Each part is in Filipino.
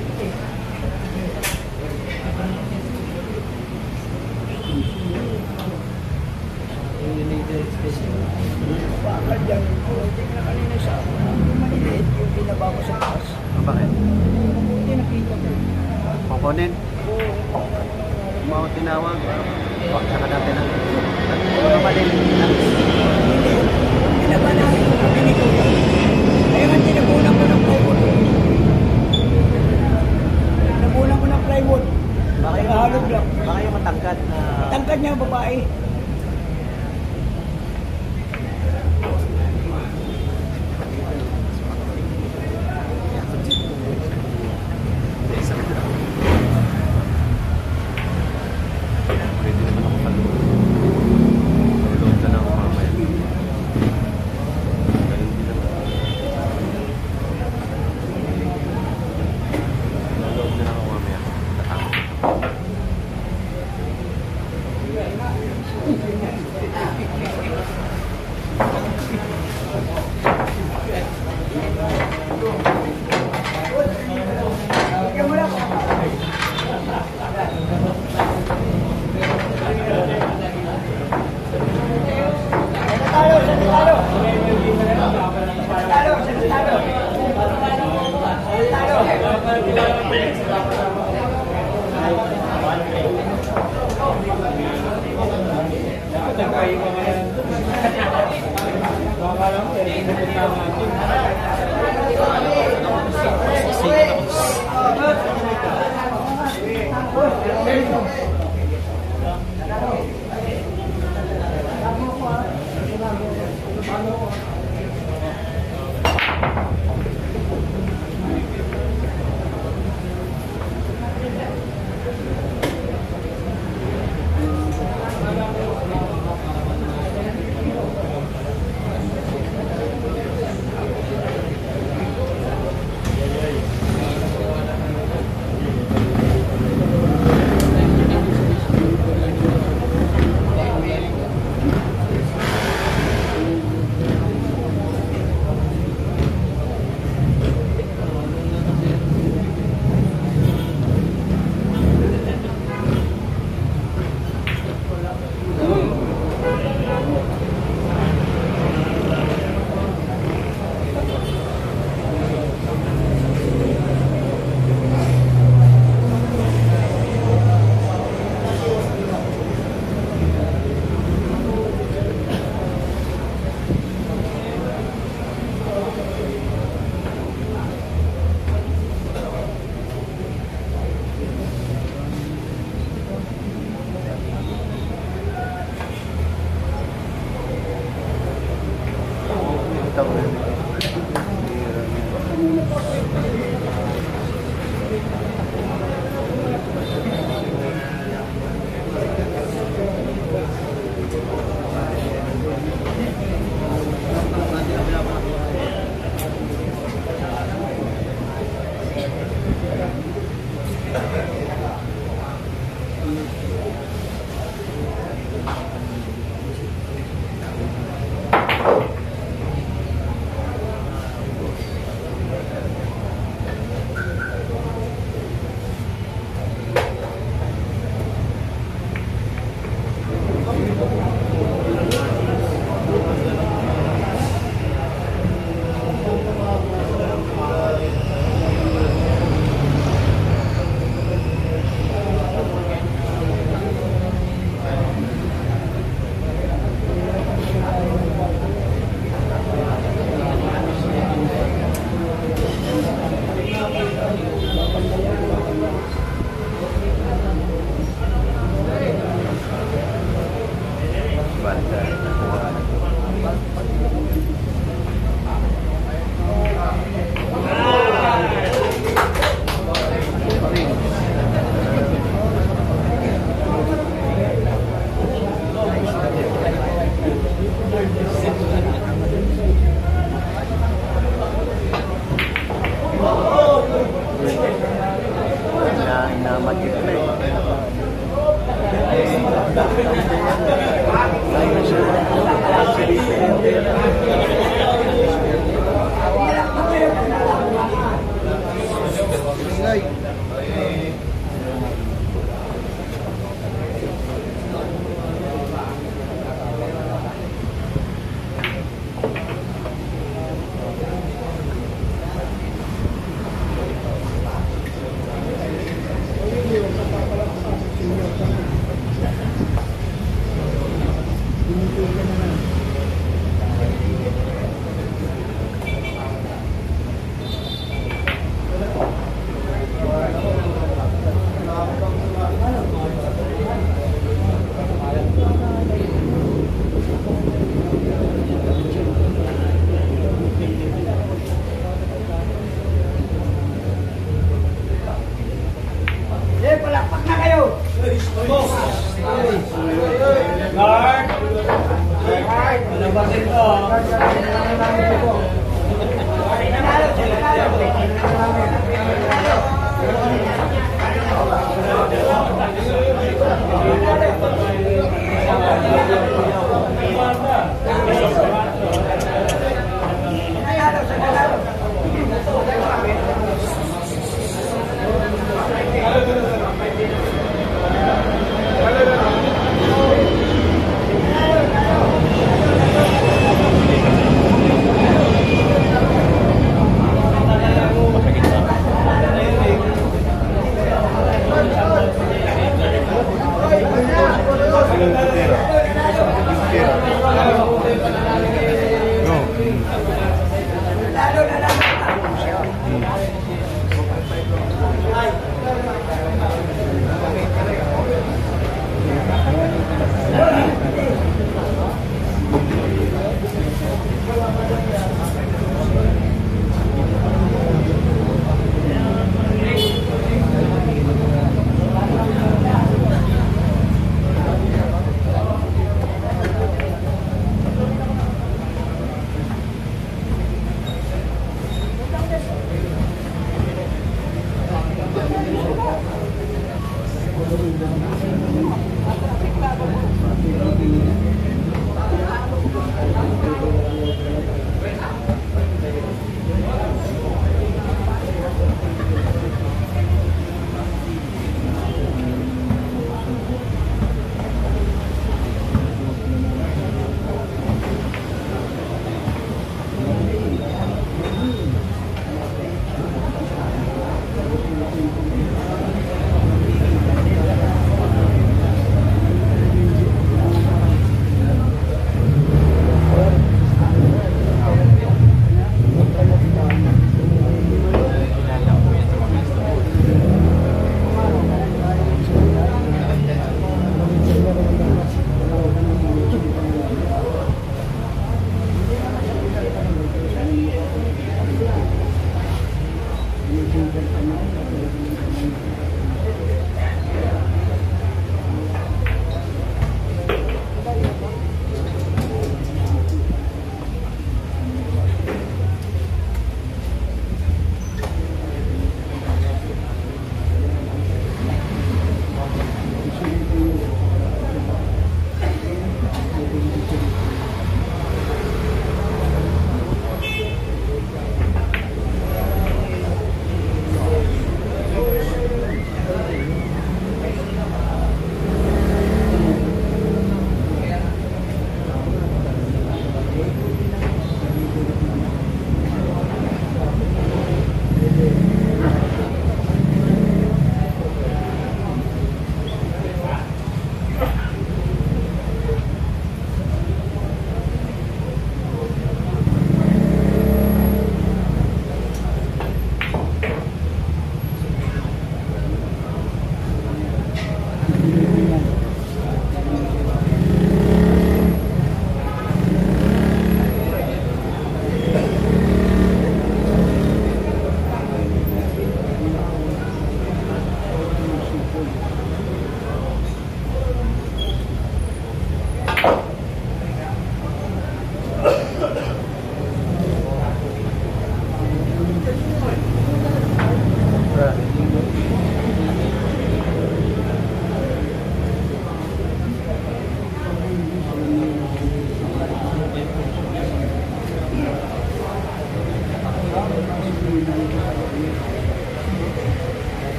Bakal dyan. Hindi na kanina sa maliliit yung binaba ko sa taas. Bakit? Hindi nakita ko. Kukunin? Mga tinawag. Huwag saka natin ang mga maliliit na. Hindi. Binaba namin kung kami ko. Kaya nga tinabunan ko ng plywood. Tinabunan ko ng plywood. Baka yung Nakahalog lang. Baka yung matangkad na... Tangkad niya ang babae. Pwede naman ako palulog. Palulog na lang ako mamaya. Ganun din naman. Palulog na lang ako mamaya. Tatapos.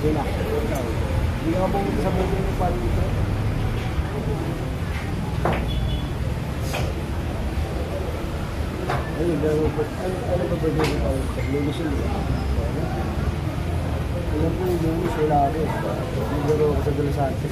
Yun na. Hindi ka pumunta sa buong ng palo dito. Ayun, ano ba ba dito tayo? Lulusong mo. Alam ko yung lumus, wala ako. Siguro ako sa Dalasante.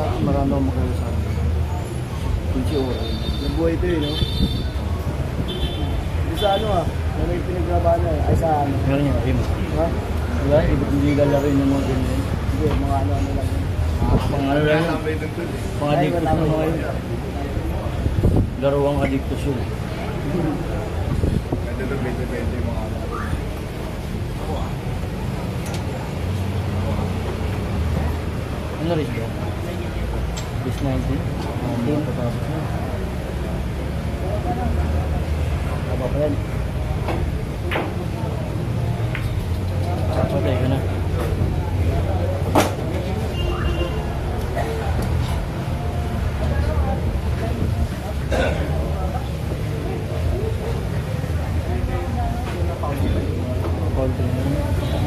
marami akong makakasabi. Kunchi oras. Nabuhay ito no? Hindi sa ano na may pinaglaban na ay sa ano. Meron yung rim. Ha? Wala, hindi galaro yung mga ganyan. Hindi, mga ano lang. Pang ano lang yun. Pang adictus na mga yun. Laruang adictus yun. Ano rin ba? Bis 19? Hindi na patapos na. Haba pa yan. Patay ka na. Konti na yun.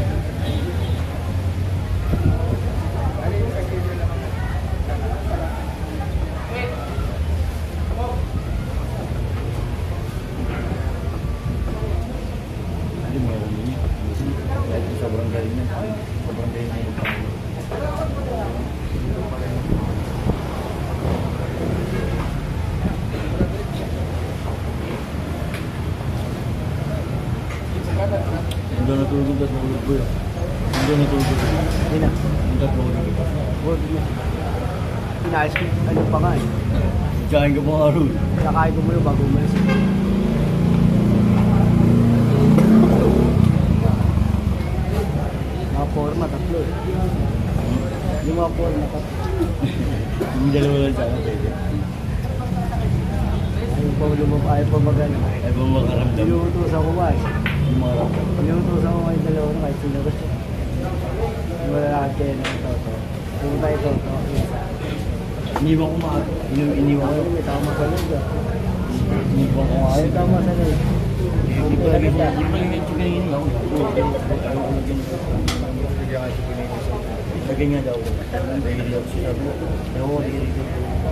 Hindi mo alam yun. Kahit sobrang galing na. Sobrang galing na yung pangalaman. Hindi natulog at natulog ko yun. Hindi natulog. Hindi na. Hindi natulog. Huwag mo. Pinayos ko, ano pa nga eh. Kain ka mga araw. Nakain ko muna bago umalis. Mga forma, tatlo eh. Yung mga forma, tatlo. Yung dalawa lang sana pwede. Ayaw pa magano. Ay ba makaramdam? Inuutosan ko nga eh. Yung mga ramdam. Inuutosan ko nga yung dalawa na kahit sino gusto. Wala lahat kayo ng toto. Pumunta yung toto. Iniwan ko mga. Iniwan ko. May tama sa loob ah. Iniwan ko mga. Ay, tama sa loob. Hindi pa rin yung ganito kanina ako. Lagay nga daw. Lagay daw siya. Ewan ko, lagay daw.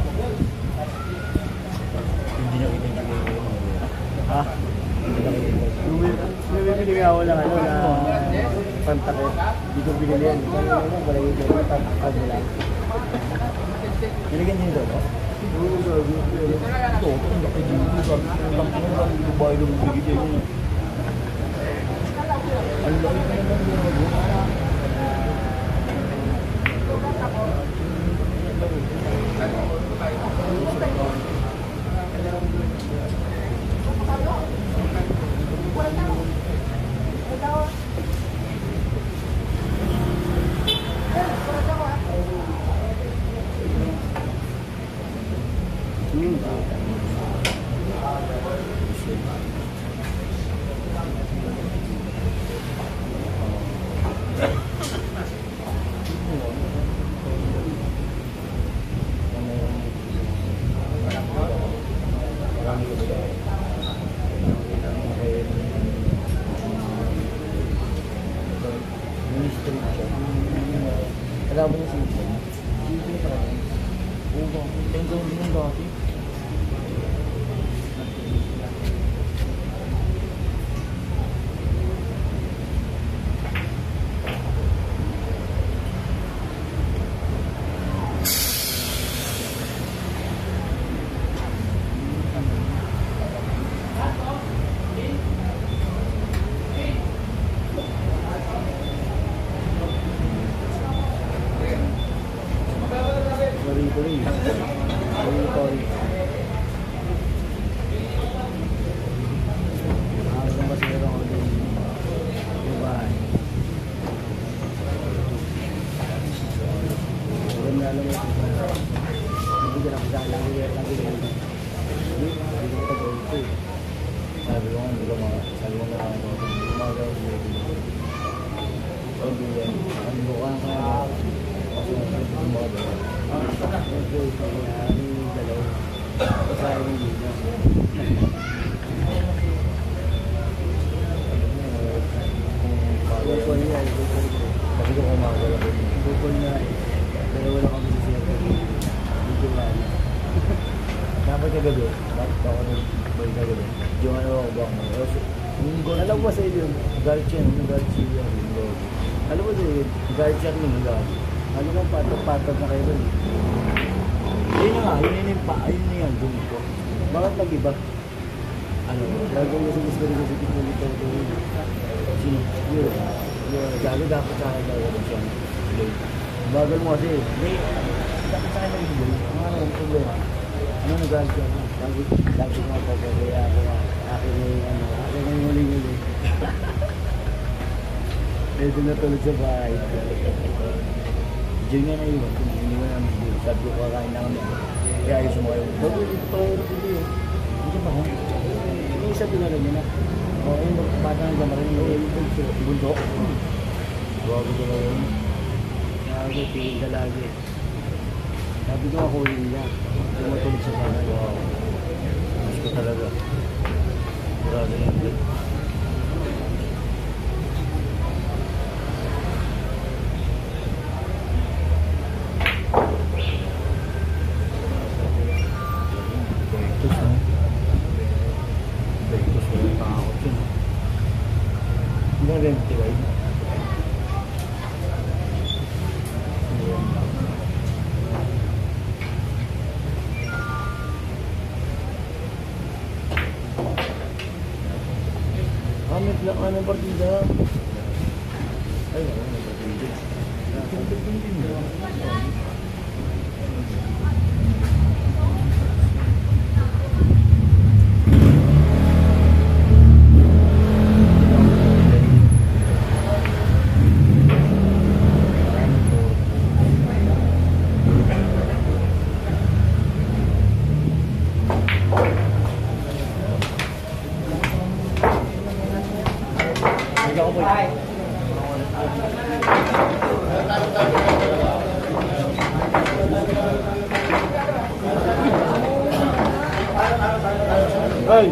Hindi nakita yung ganito. Ha? Bumibili nga ako ng ano na pantakot. Hindi ko binili yan. Wala yung ganito. Tapos lang. Nilagyan din daw ba? Oo, sabi. Ito, ang laki dito. Sabi ko lang yung bahay ng bigay mo. Ang laki ka naman yung Alam mo niya si Ethan? Oo ba? Ang gawin mo dati. Sorry. Ang basero ko din. Yung bahay. Alam na alam mo ito. Hindi ka nakasala. Lagi yan. Hindi ko matagaw ito eh. Sabi ko nga, hindi ko mga, sabi ko nga, umaga, sabi yan, ano ko ka, kasi nasabi ko umaga. Okay, kaya yung dalaw. Kasaya mo dito. Bukol niya eh. Sabi ko umaga lang. Bukol niya eh. Dalawa lang kami sa siya. Hindi ba? Dapat kagabi, bakit ako nag-boy kagabi? Yung ano ako ba? Alam mo sa inyo, Garchian, Garchian. alam mo sa inyo, Garchian yung gabi. ano mo patag-patag na kayo doon. Yun na nga, yun yung pa, ayun na yan, doon ko. Bakit nag-iba? Ano? Gagawin kasi gusto rin kasi dito nito. Sino? Yun. Gago dapat sa akin gagawin siya. Bagal mo kasi. May, dapat sa akin lang ito, Ano ang problema? Ano nag-galit ka? Sabi nga po, kaya ako akin na yung ano, akin na yung huling-huli. Pwede na tulad sa bahay. Diyan nga na iwan, kung hindi mo namin dito. Sabi ko, kakain na kami. Kaya ayos mo kayo. Bago dito tayo na pili eh. Hindi ba ha? Yung isa tinala niya na. O, yung bata na dyan, maraming yung bundok. Bago ko lang yun. Lagi, tingin ka lagi. Sabi ko ako yun niya. Tumatulog sa bahay. Wow. Mas ko talaga. Marami lang din. Bektos ha. Bektos ko yung takot yun. Hindi na rin, di ba? Amit lang ka ng partida. Ay, wala na partida. Nakakintagin din yun. Hey!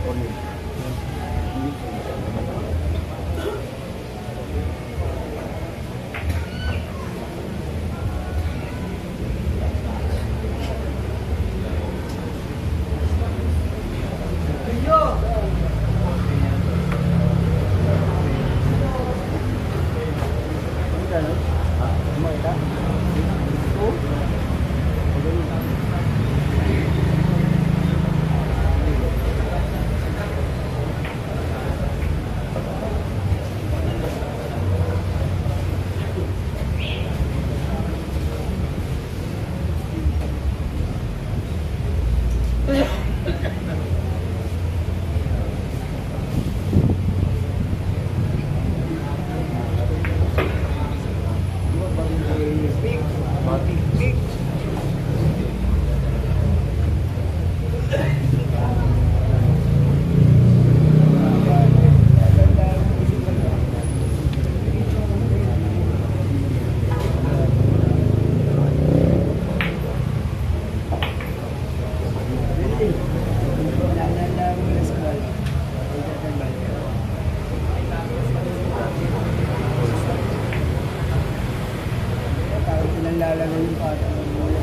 Lalagay yung pata ng mula.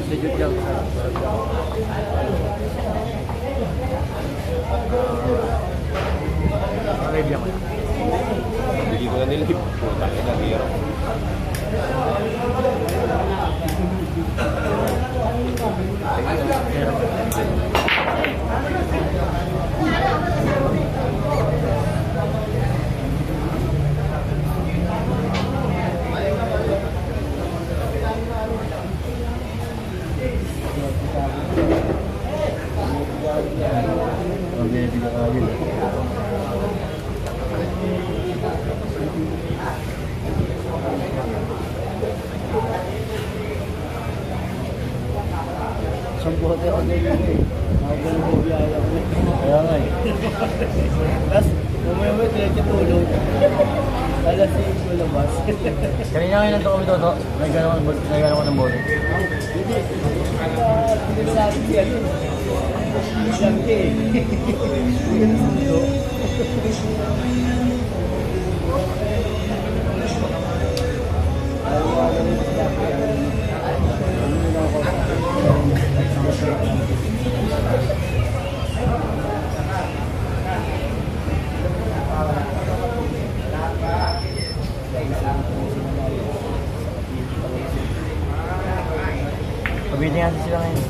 Substitute lang. Ready ako. Hindi ko na nilip. Puta ka na, hero. Ang hindi na kaya. Sampuhat ako na yun eh. Nakagalang ko biyaya ko eh. Kaya nga eh. Tapos, umaya-umaya diretso tulog. Alas 6 ko labas. Kanina ngayon nandito kami toto. Nagano ko ng bote. Hindi. Hindi na natin siya yun. Siyempre eh. Hindi na sundo. Pabitin natin sila ngayon.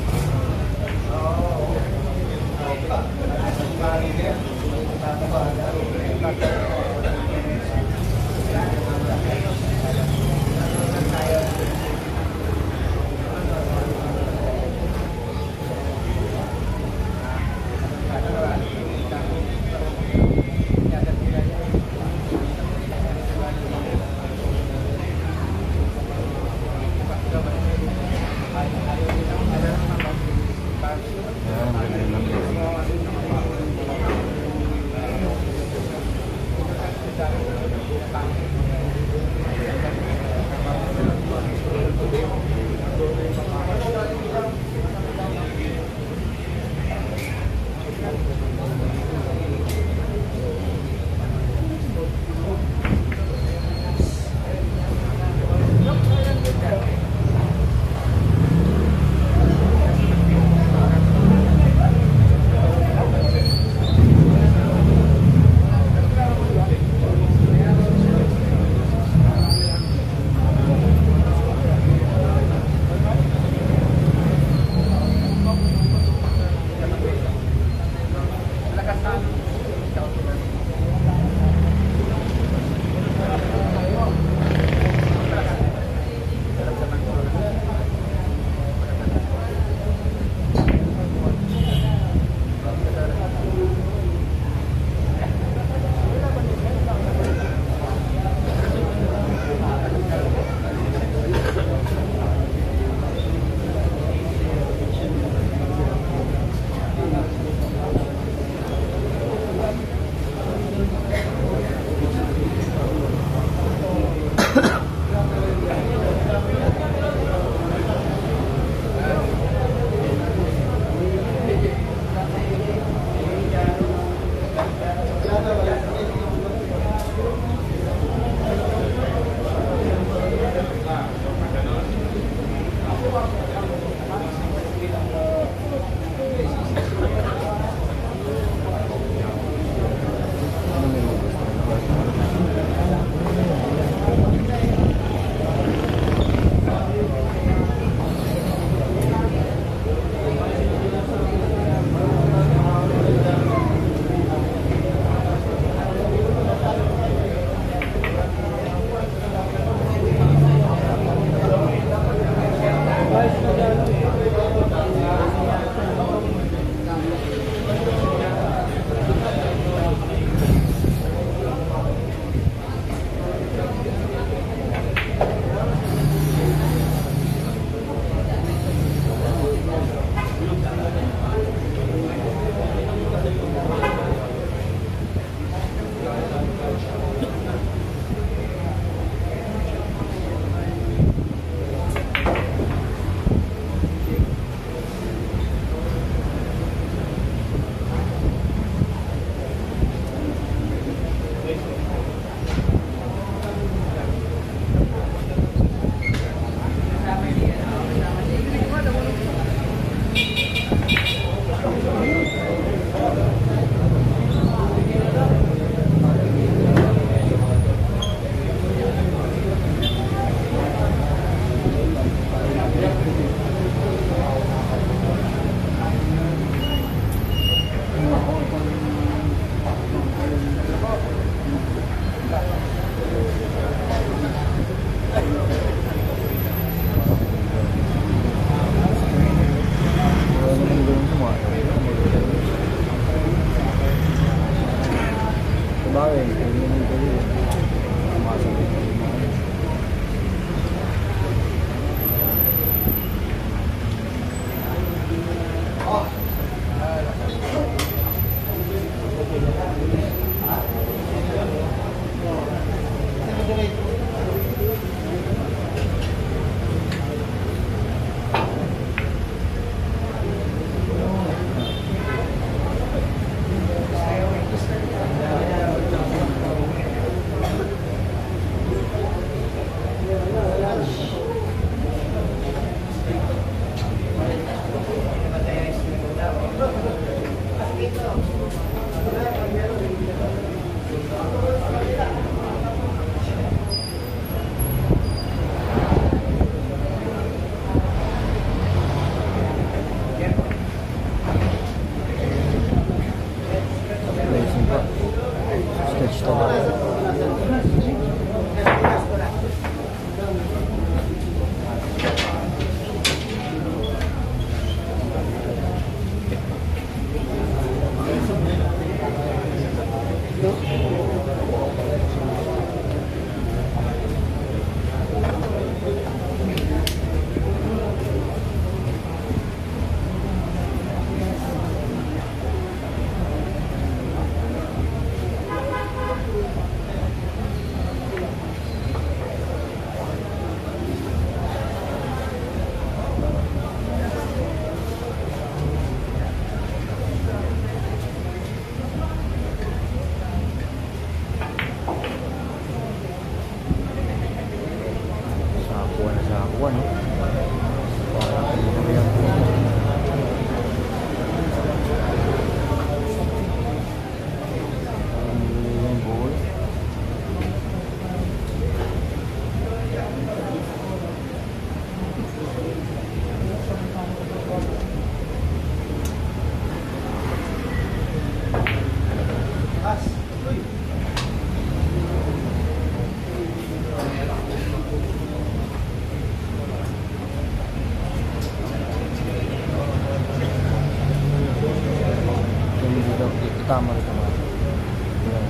tama rito ba? Yan.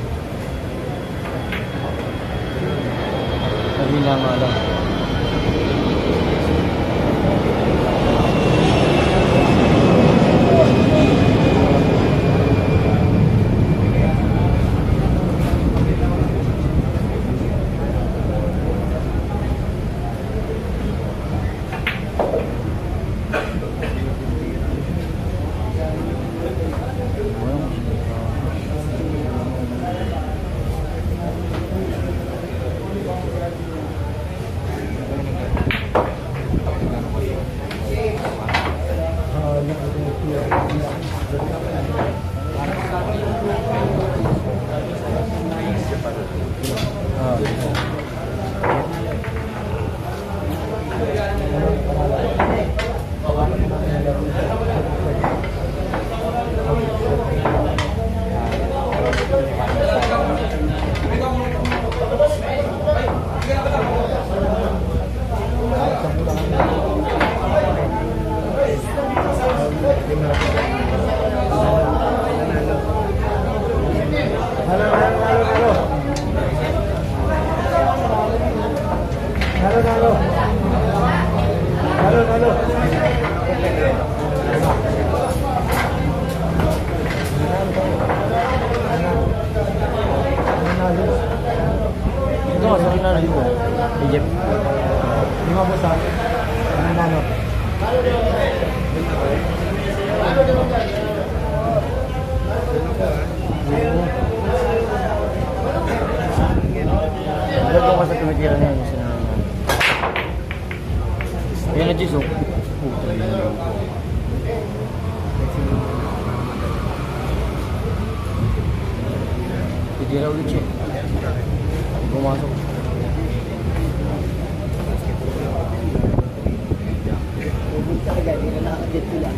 Kanina nga lang. Ito, sa rin na rin ko. Egypt. Lima po sa nanalo. Wala ko kasi tumitira niya yung sinanalo. Ayan na Jis, oh. Titira ulit siya. Pumasok. Pupunta ka gani na nakakagit sila.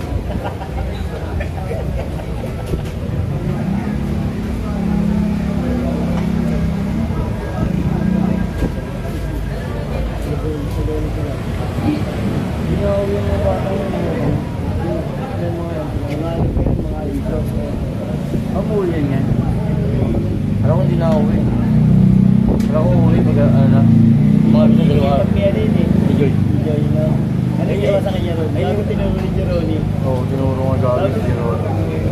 Ginawa yung mga bata yun. Yung mga ito. Ang uwi yan yan. Alam ko hindi na uwi. Alam ko uwi pag mga pinagalawa. Pagkaya rin eh. Enjoy. Enjoy na. Ano yung gawa sa kanya ron? Ayun yung tinuro ni Jeroni. Oo, tinuro nga gawin si Ron.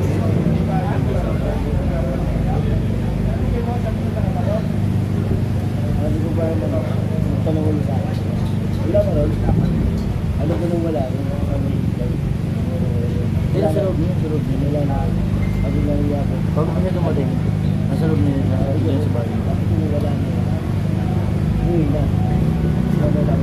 Ano ko ba naman? Tanong ko sa akin. Wala mo ron? Ano ko nung wala? Hindi na sa loob niya, sa loob niya. Wala na. Ano lang iya ko. Pag pa siya dumating, nasa loob niya na sa bahay. Bakit yung wala na? Uy na. Wala na.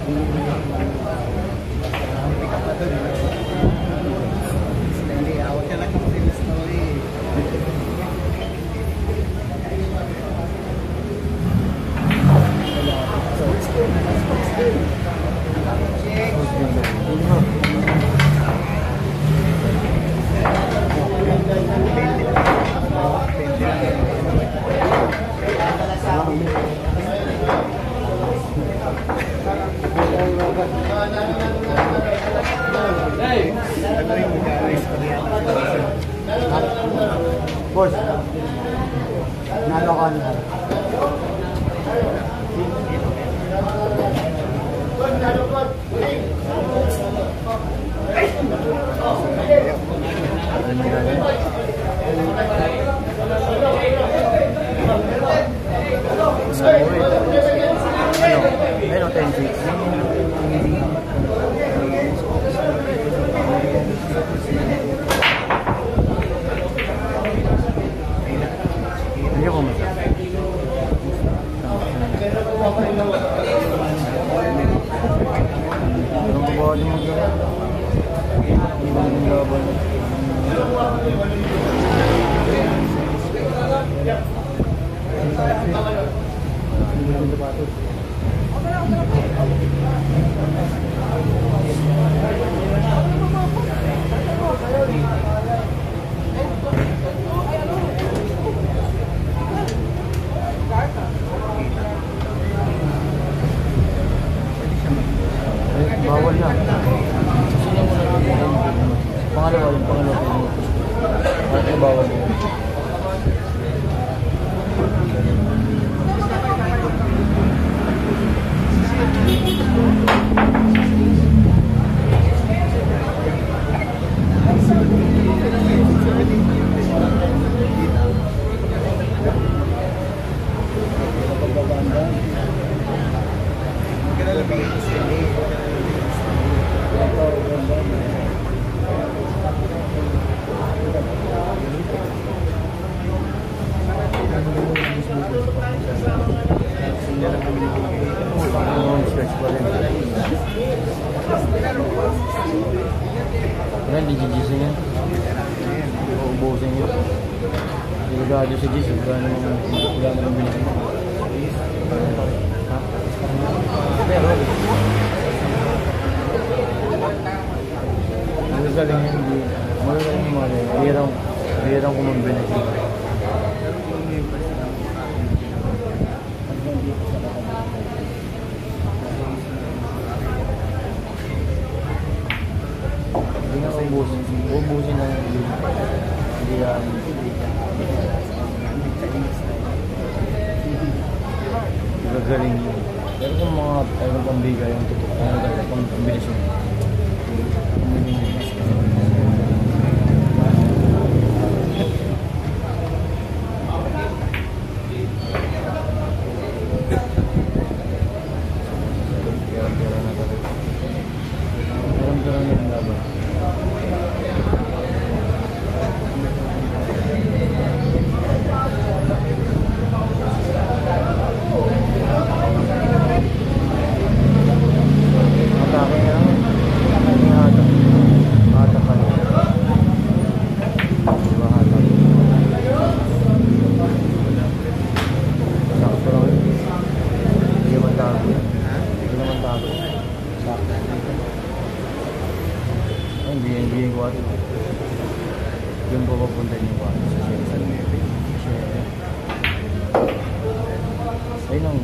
Boss, nalo ka na. Ano, 10-6. Hindi ko masabi. Anong kabawa din mag-gawin? Hindi ko nang laban. Bawal na. Sino mo na pangalawa yung pangalawa. Bakit bawal yun? Kaya hindi gigising yan. Uubusin yun. Delikado si Gis. Wala naman binigay. Ha? Pero magagaling yan. Magagaling yung mga yan. Bihirang kumambinasyon. Hindi nga ubusin lang yung hindi yan. Magagaling yun. Pero kung mga ayun pambigay yung tutok, pambinasyon. Hindi ko atin. Yung papapunta niyo ko atin sa San Mary. Ayun ang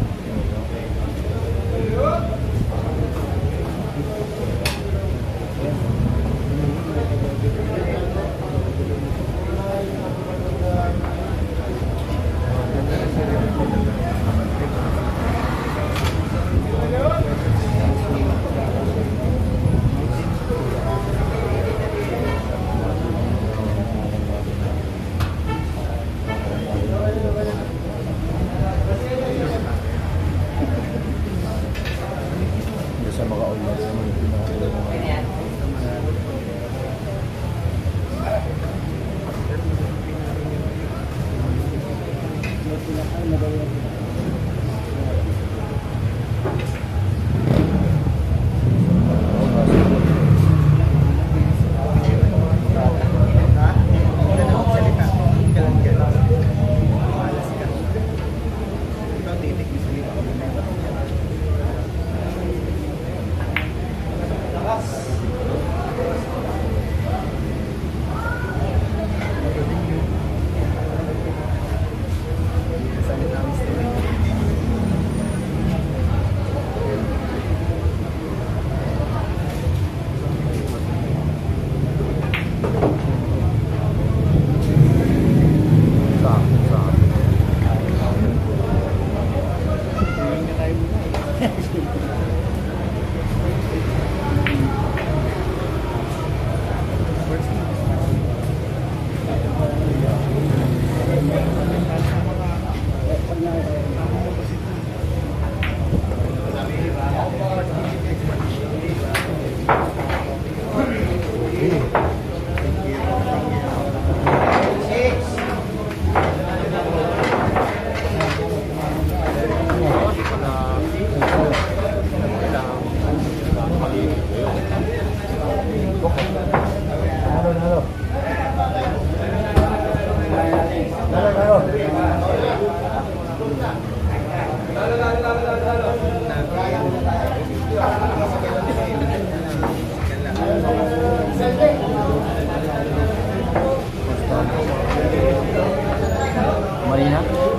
Marina?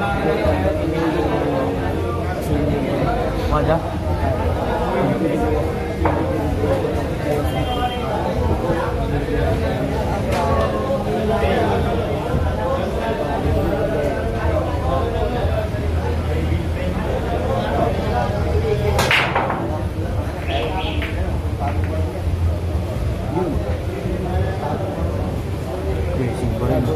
Ada? Racing pa rin.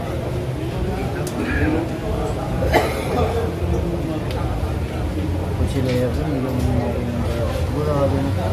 Kung sila yan, hindi ko sigurado na.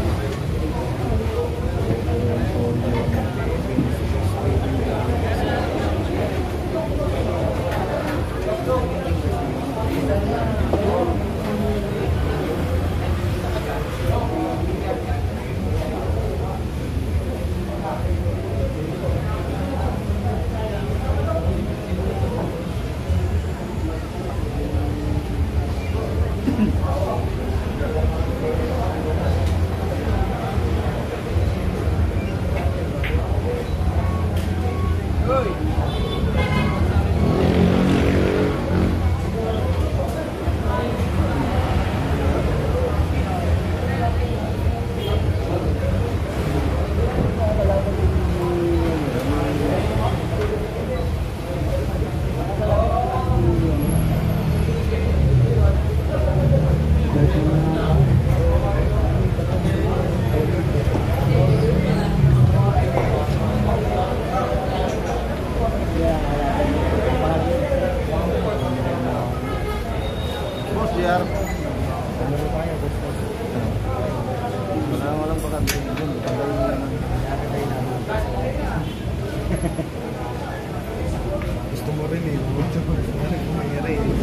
Gusto mo rin eh. Gusto mo rin kumayari eh.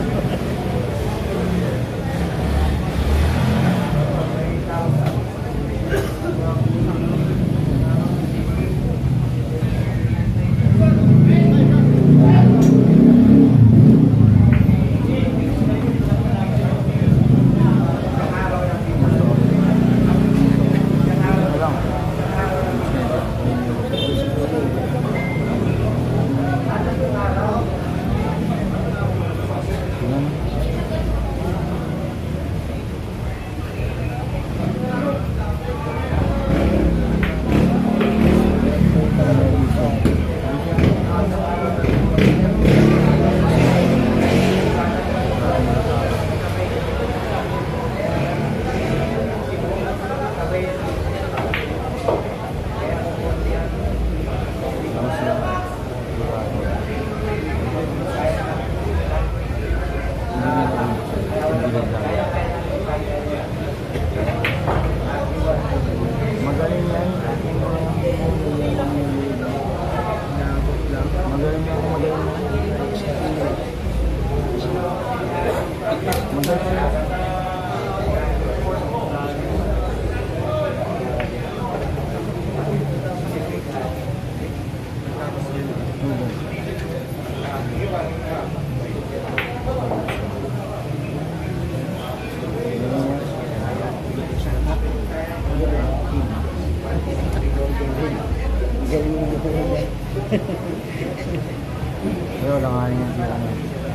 Pero wala nga rin yung sila na.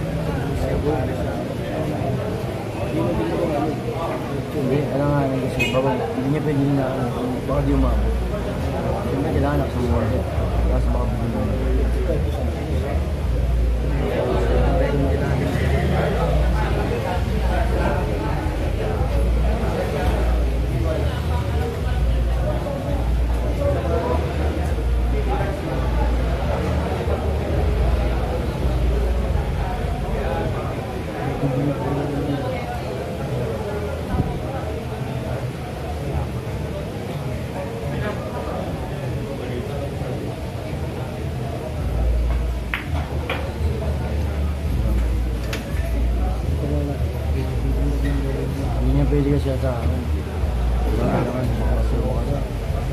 Hindi, alam nga rin kasi hindi niya pwede na baka di umabot. Siyempre kailangan ako sa water. Tapos baka pwede na. pwede ka siya sa akin. Wala naman, makasuro ka na.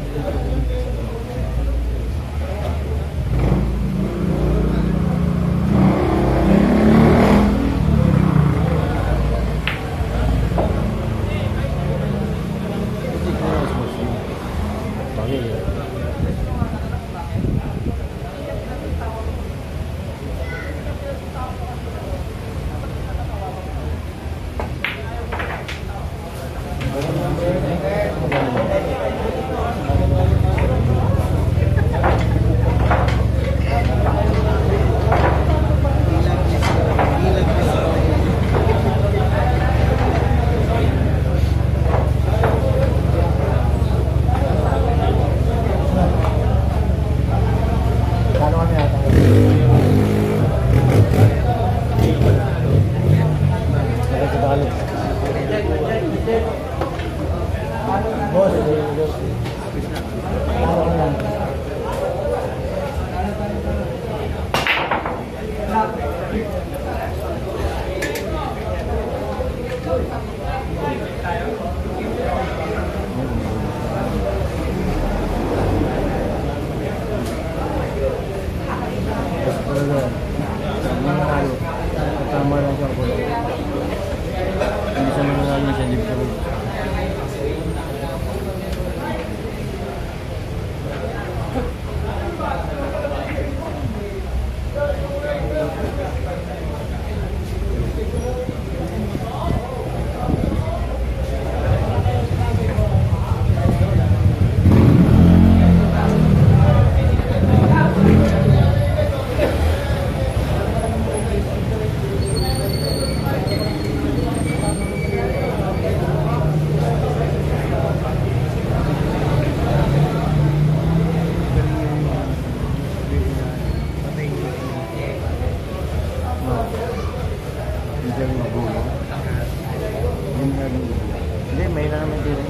Hindi, may na naman din.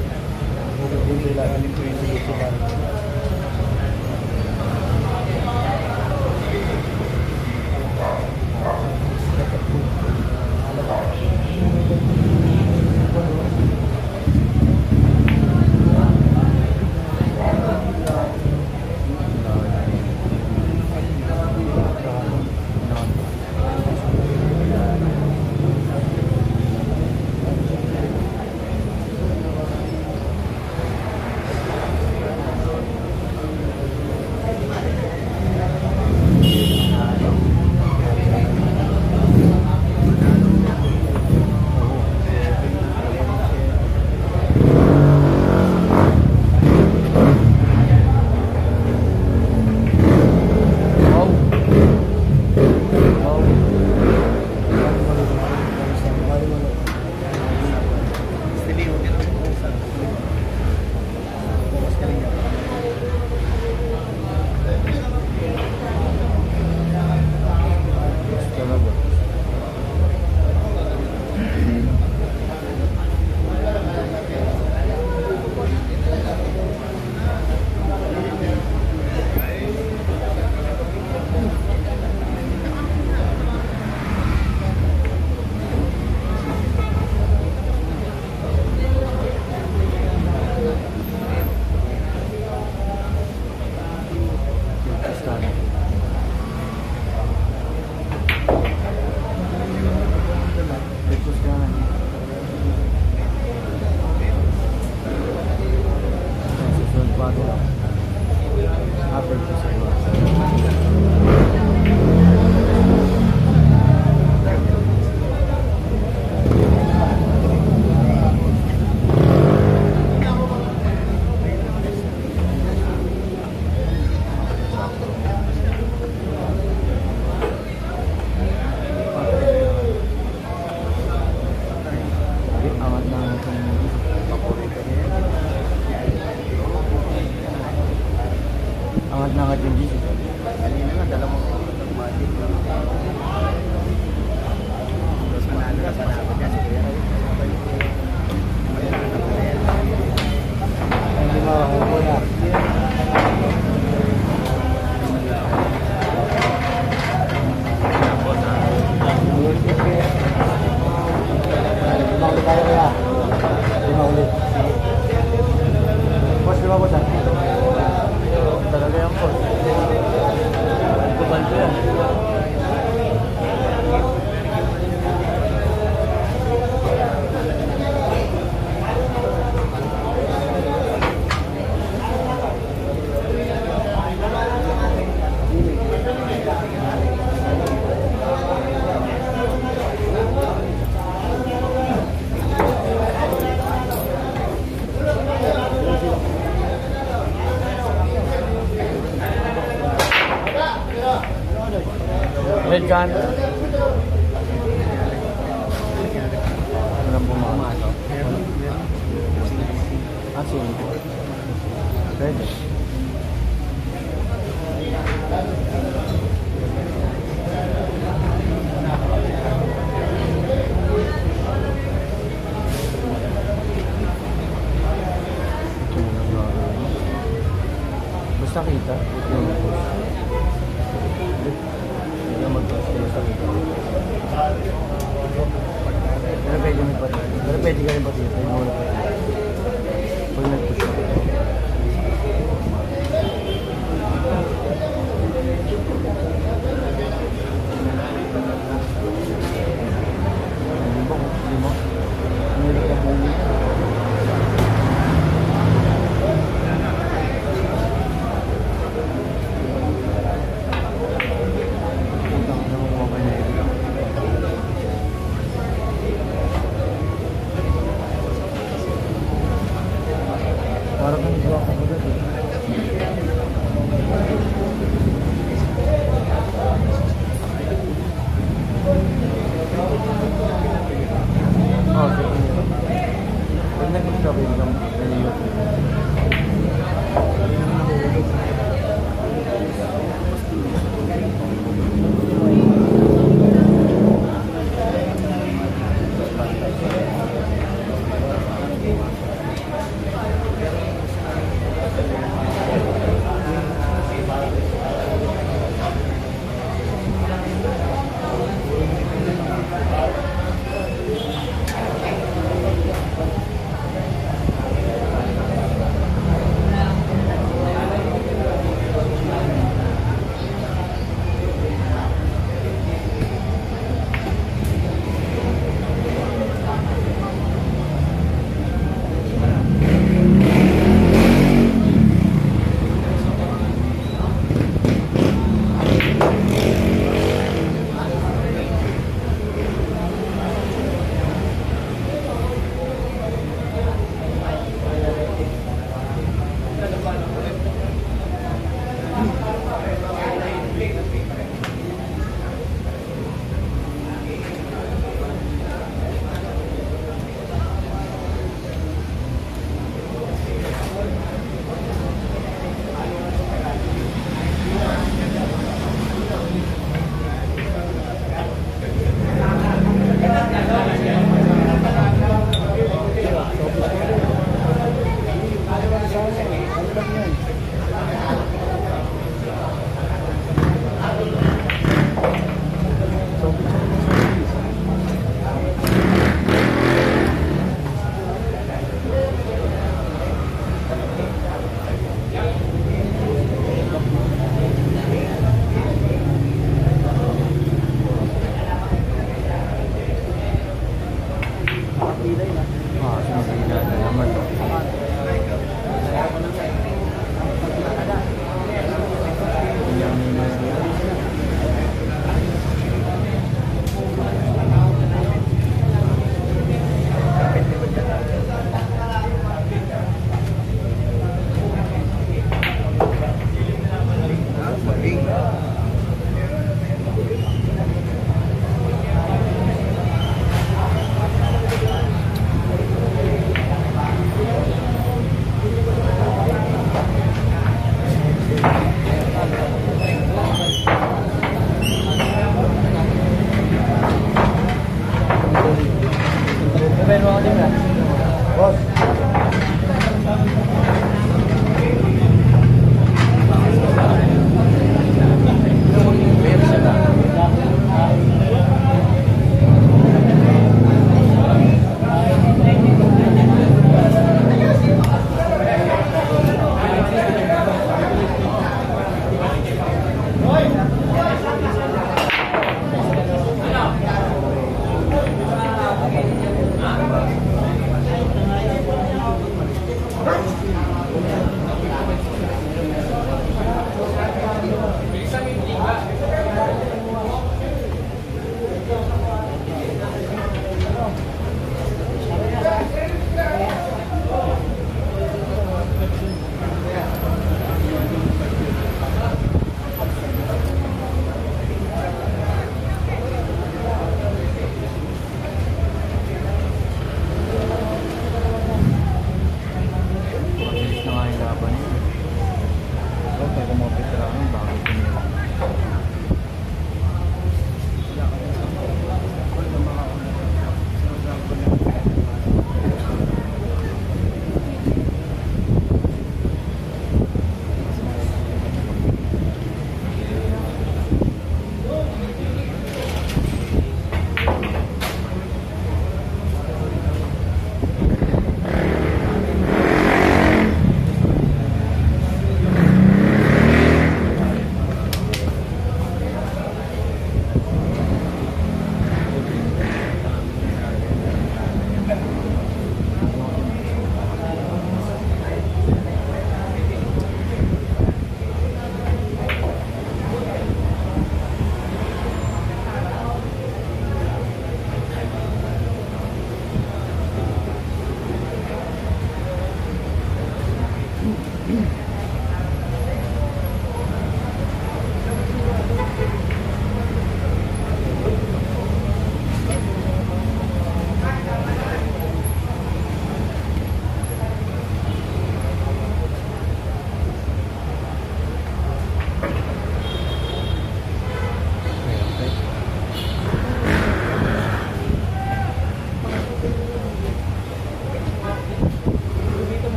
Hindi lang ko yung sila. Angat na angat yung GC. Kanina nga, dalawang automatic. Tapos manalo na panalo niya. Hindi mo ako po na. Bakit tayo kaya? Lima ulit. Boss, lima boss ah. Talaga yan boss. Kubal ko yan. Red can. Walang pumasok. Sige. Pwede. Basta kita. Pero pwede ka rin pati ito. Pag nag-push ka. Lima. Meron ka po ulit. Parang kang gawa ko agad eh. Oh, sige. Pag nag-stop yun lang, naliyot.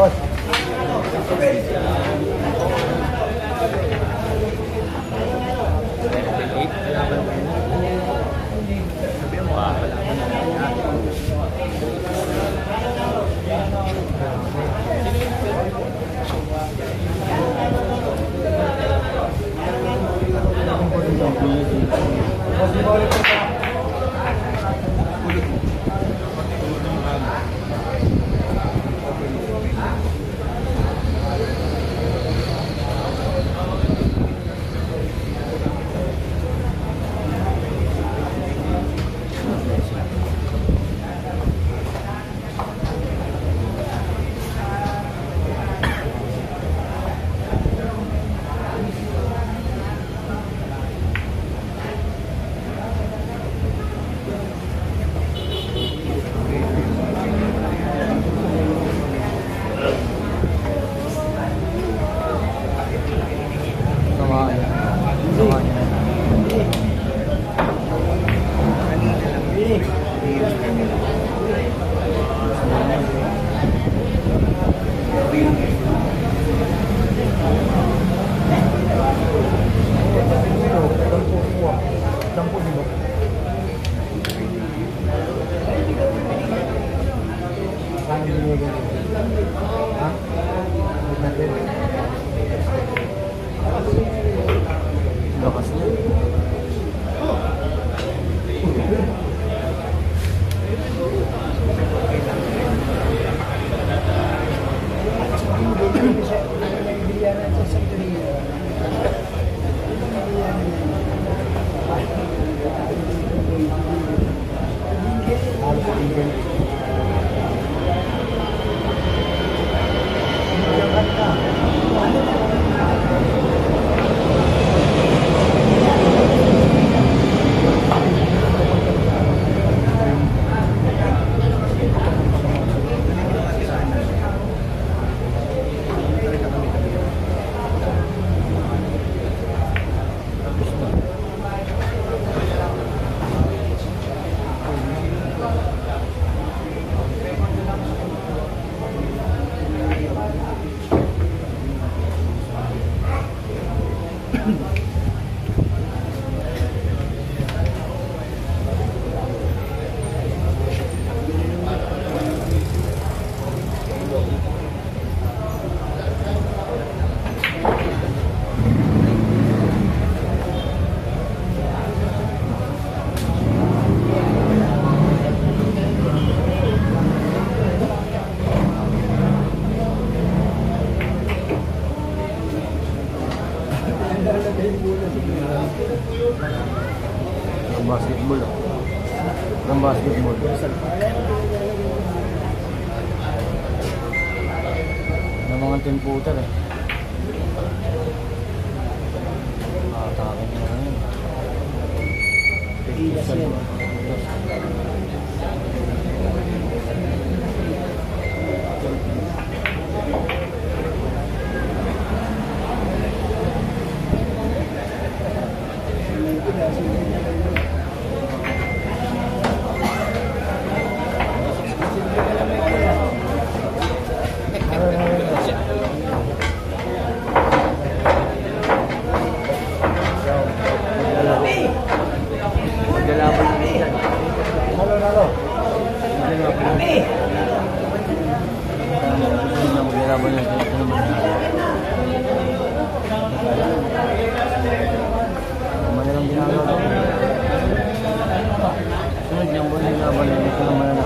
Boss. Lakas niya. Ang basketball. Ang basketball. Ng mga timputer eh. Atake nyo na yun. Maglalaban na dyan. Nalo. Maglalaban na dyan. Ito naman na. Manalang ginagawa. Sunod niyang buwan yung laban na ito naman na.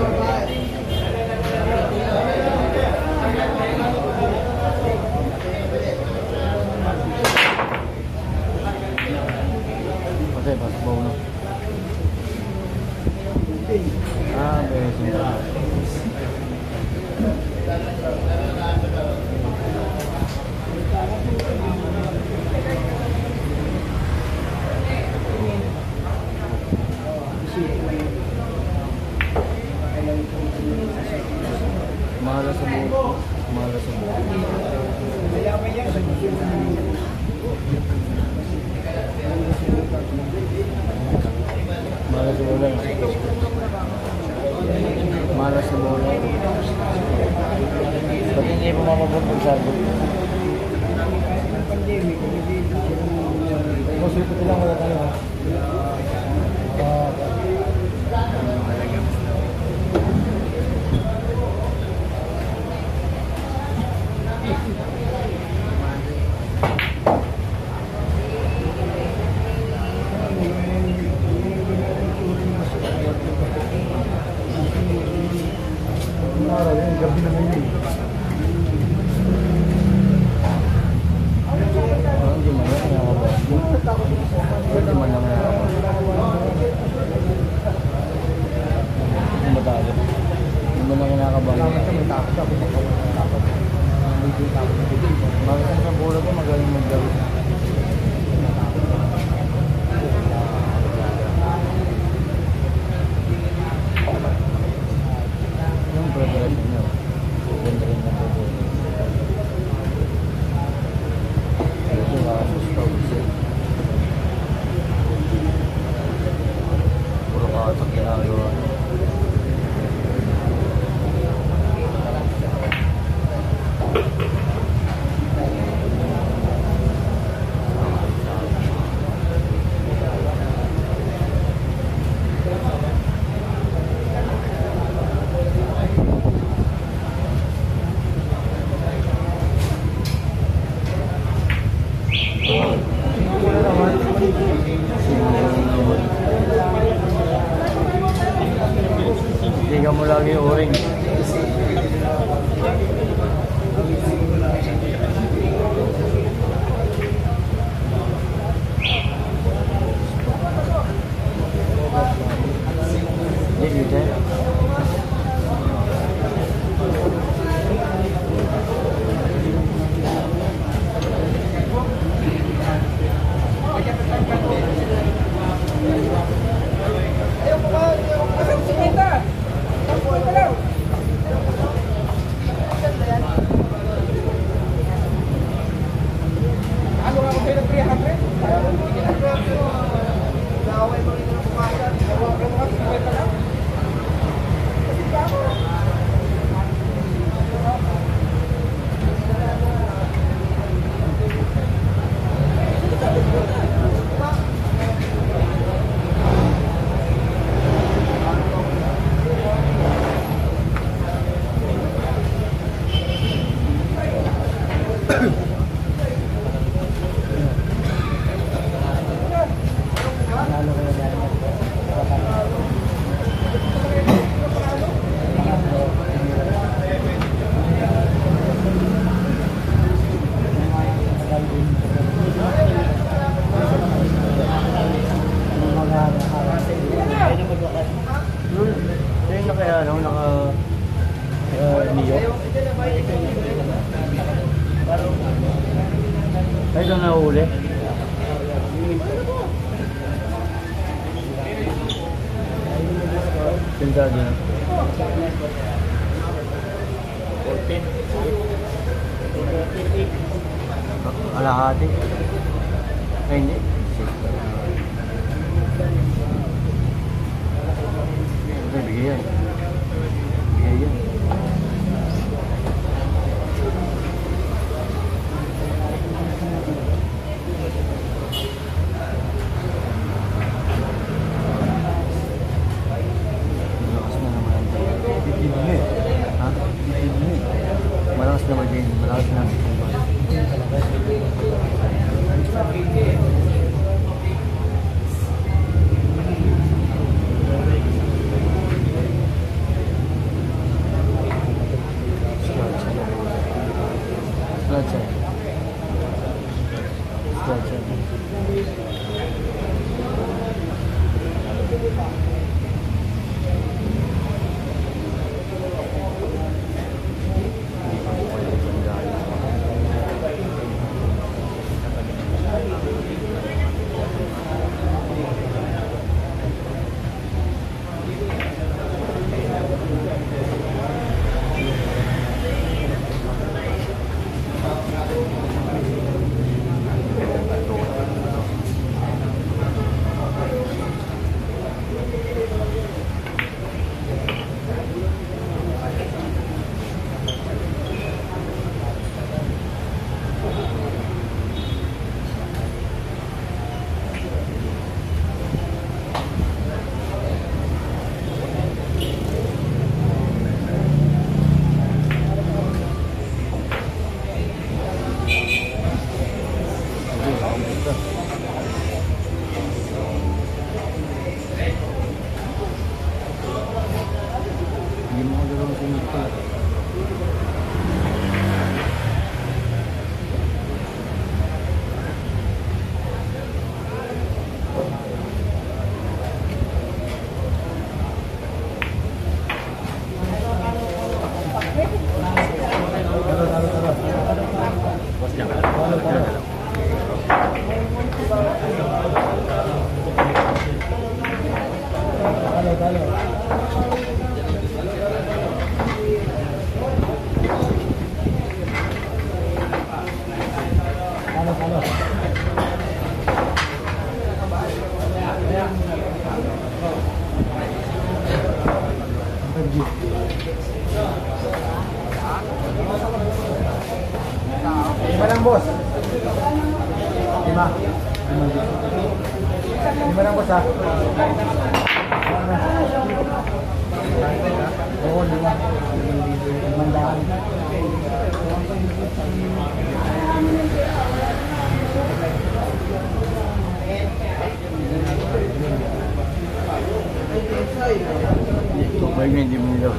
Patay, pasok ba uno? Ah, beres na. Mahal sa buo. Mahal sa buo. Mahal sa buo lang. Malas na bola. Ba't hindi mo mapabot ng sabi? Pandemic, hindi Mas ito lang wala tayo ha. Gabi na ngayon. Hindi man lang nakakabot. Hindi man lang nakakabot. Hindi matalo. Hindi man lang nakakabot. Bakit ang bola ko magaling maglaro? Yung preparation nyo, ganda rin na po. Ito nakasustaw siya. Puro katak ginagawa. Hindi ka mo lagi uring. Hindi kita. Yung naka ano, naka Neo. Ay, ito na huli. Pintado na. 14. Alahati. Ay, hindi. Ito, bigay yan. Bigay yan. Malakas na naman ang tayo. Ha? Malakas naman din. Malakas na. Bos jangan. Jangan. Lima lang, boss. Lima. Lima lang, boss, ha? Oo, lima. Limandaan. Baik ni dia minum.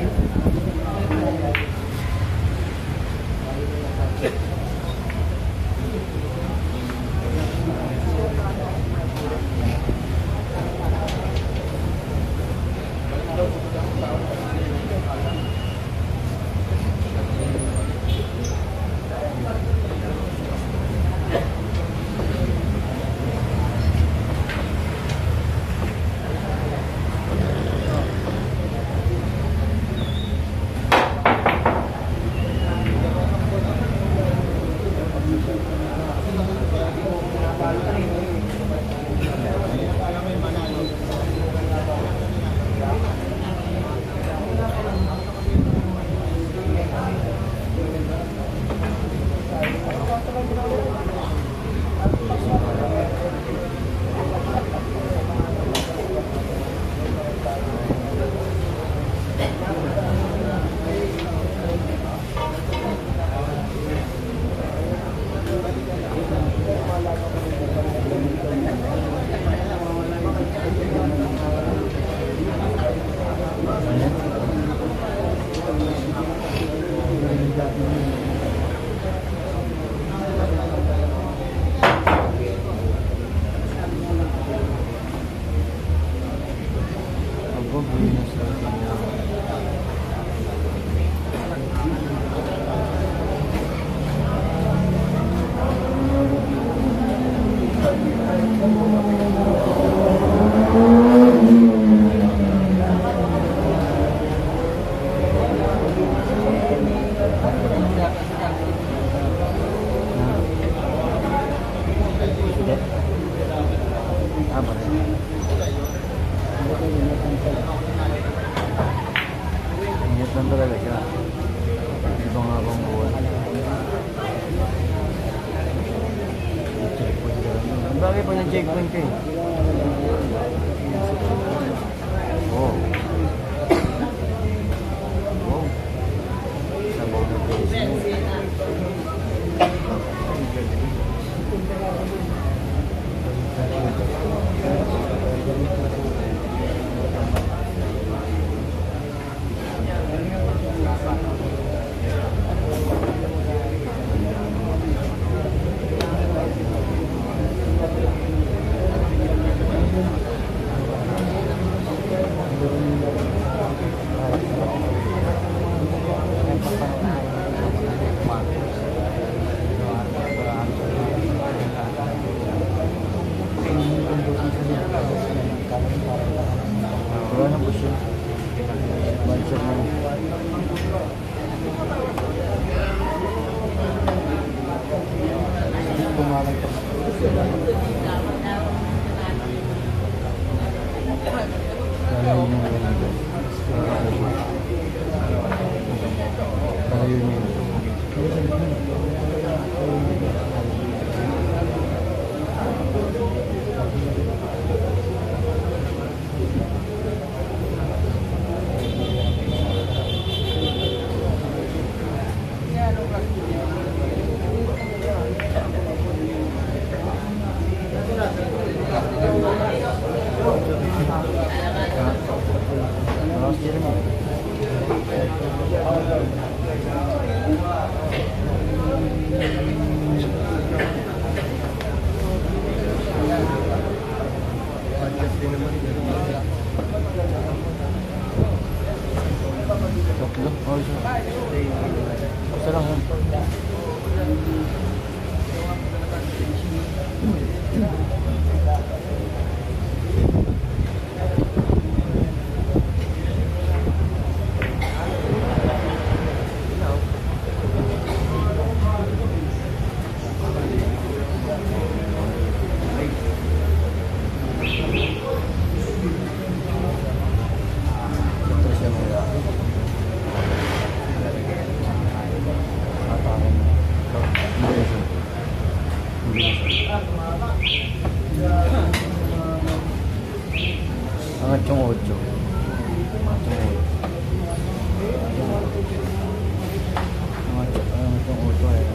Ingat talaga siya. Ibang habang buwan. Ang bagay pa ng checkpoint ko eh. Oh. Wow. Sabaw na face. Angat yung 8. Angat yung 8 eh.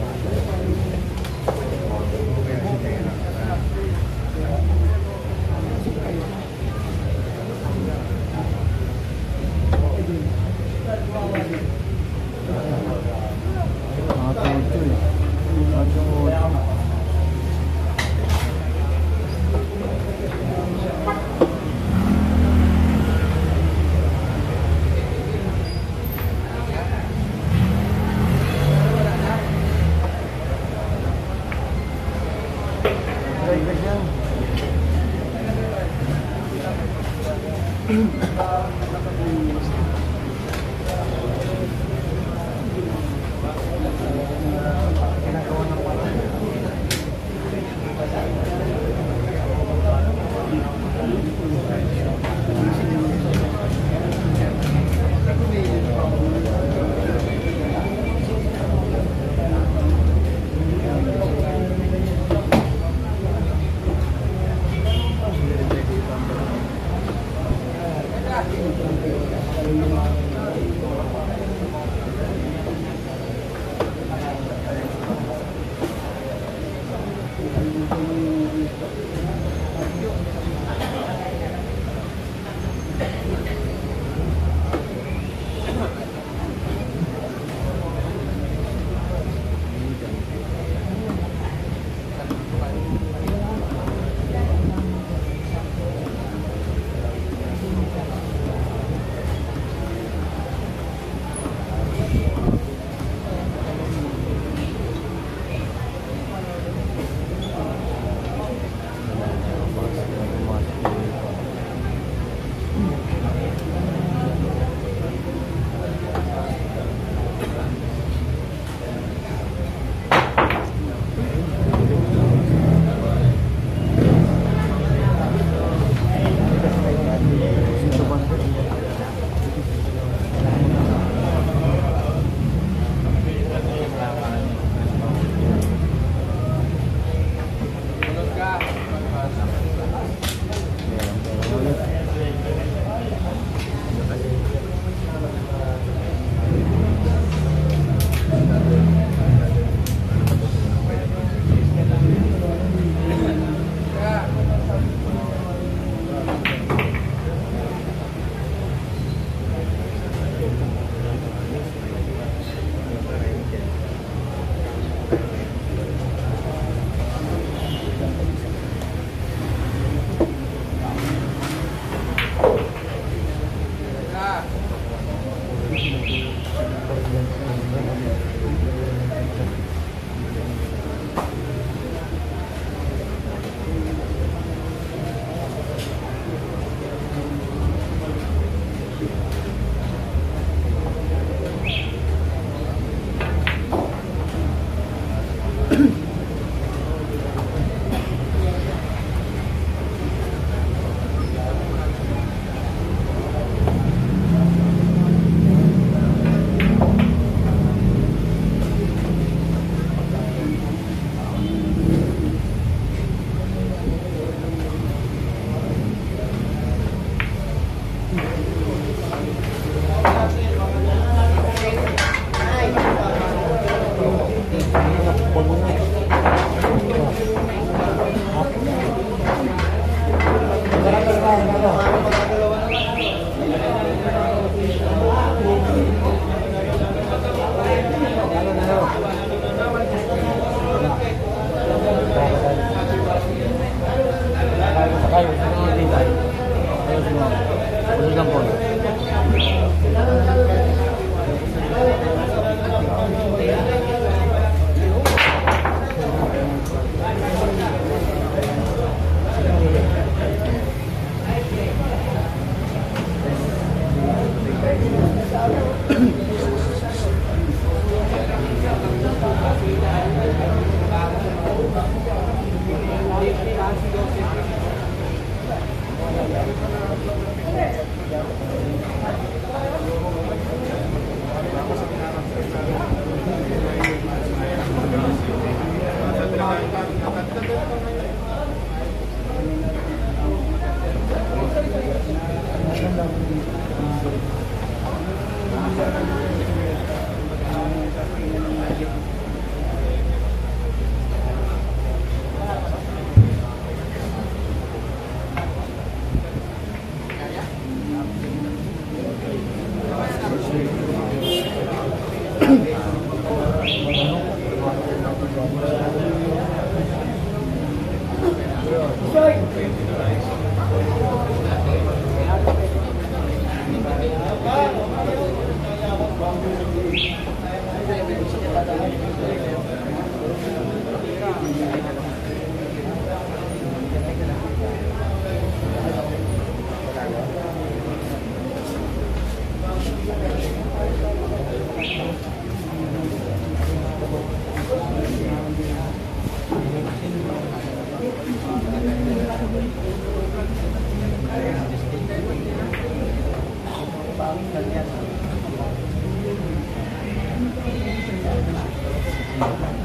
Pag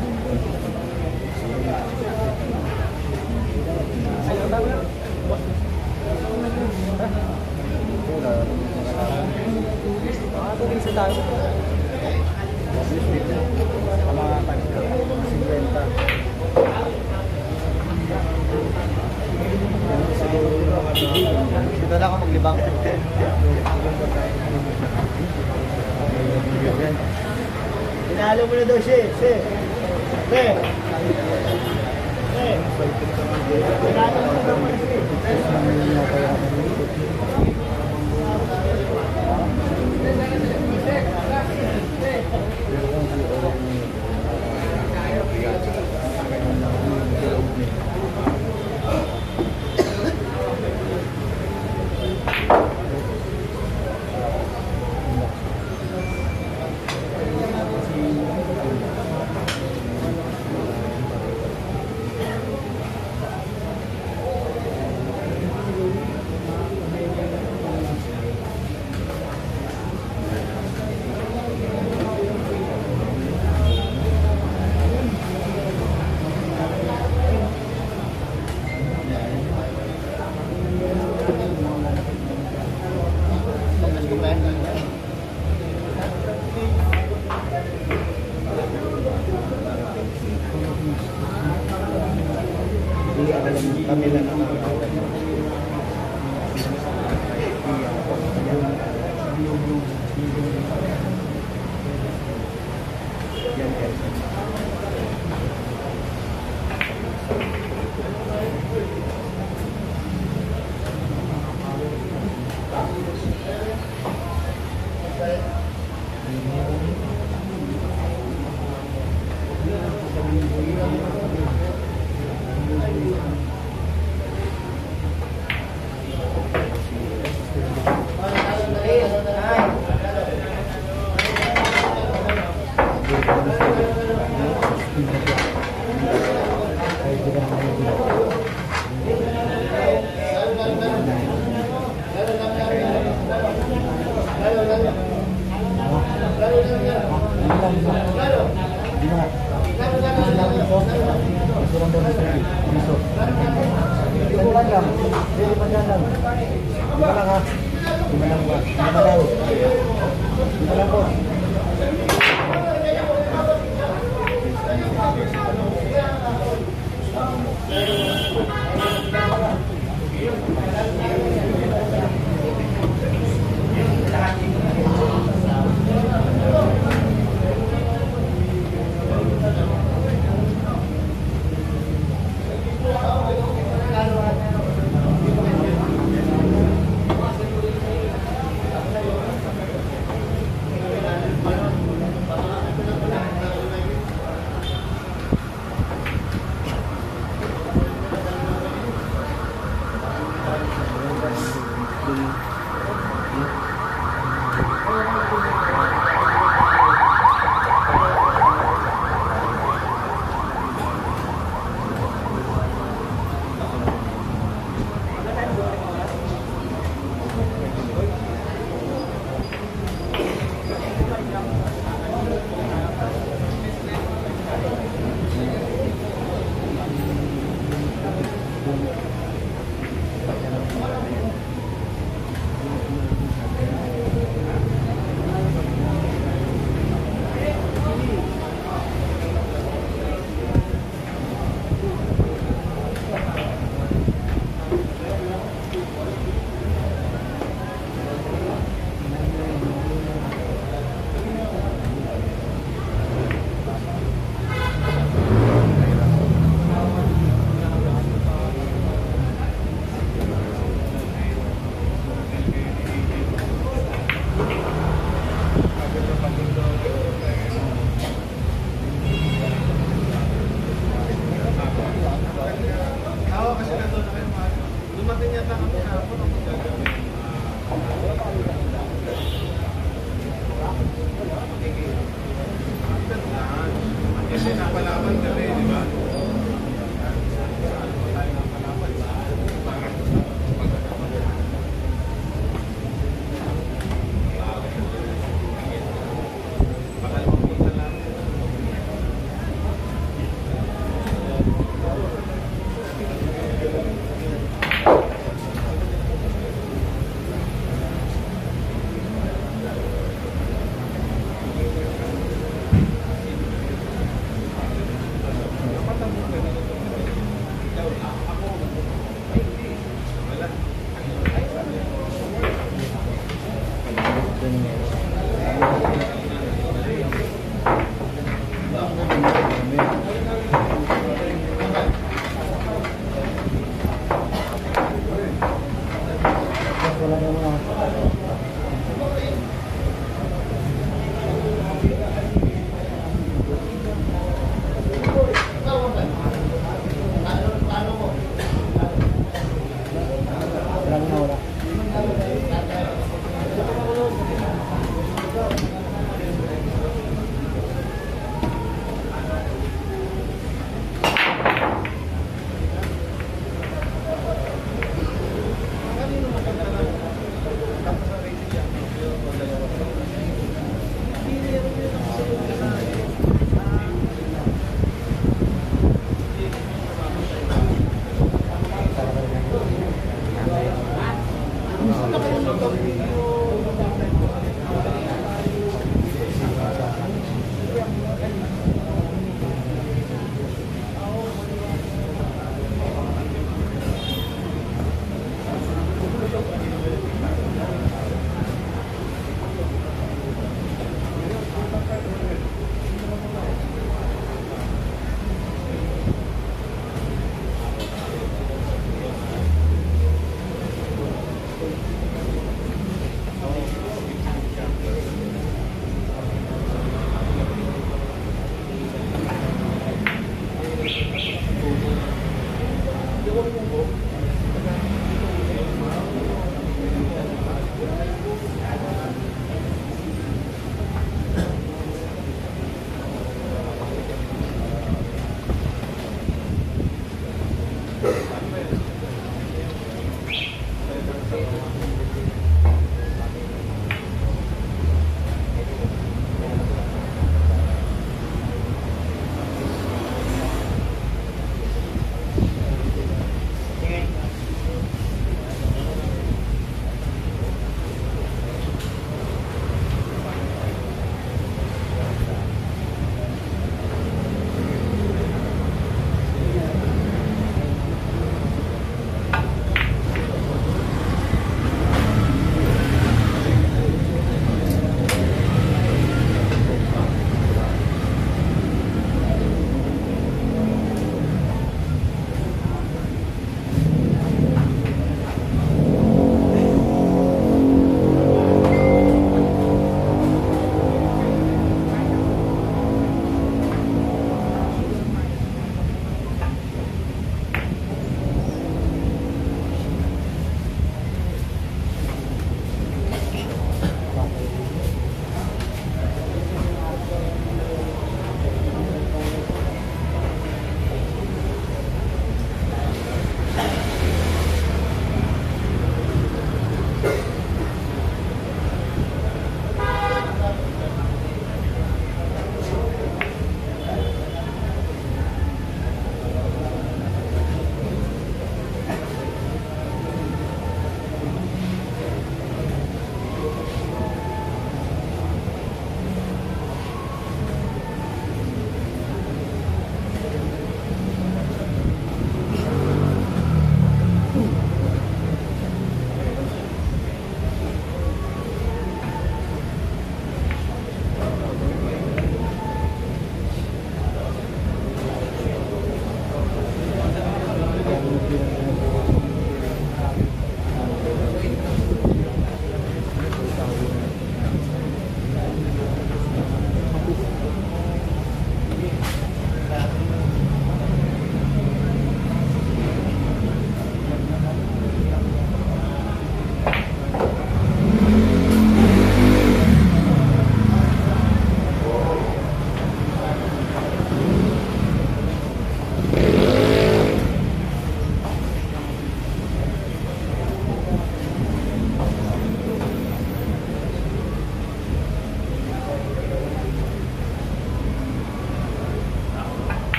Dito na ako maglibang. Tinalo mo na daw siya. Kami lang ang yan guys. Wala na mga. Wala na wala.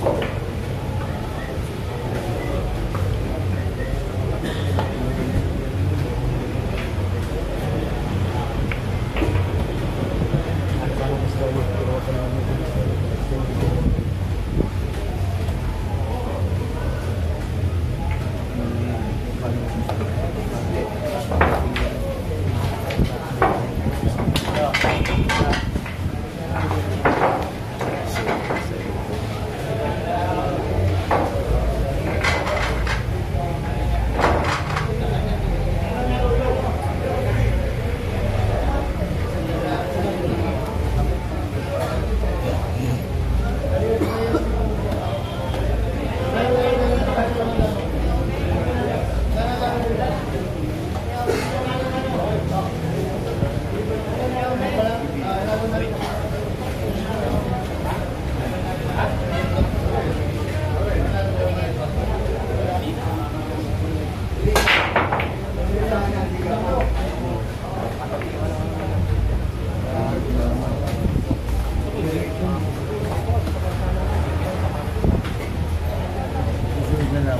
Susunod na lang.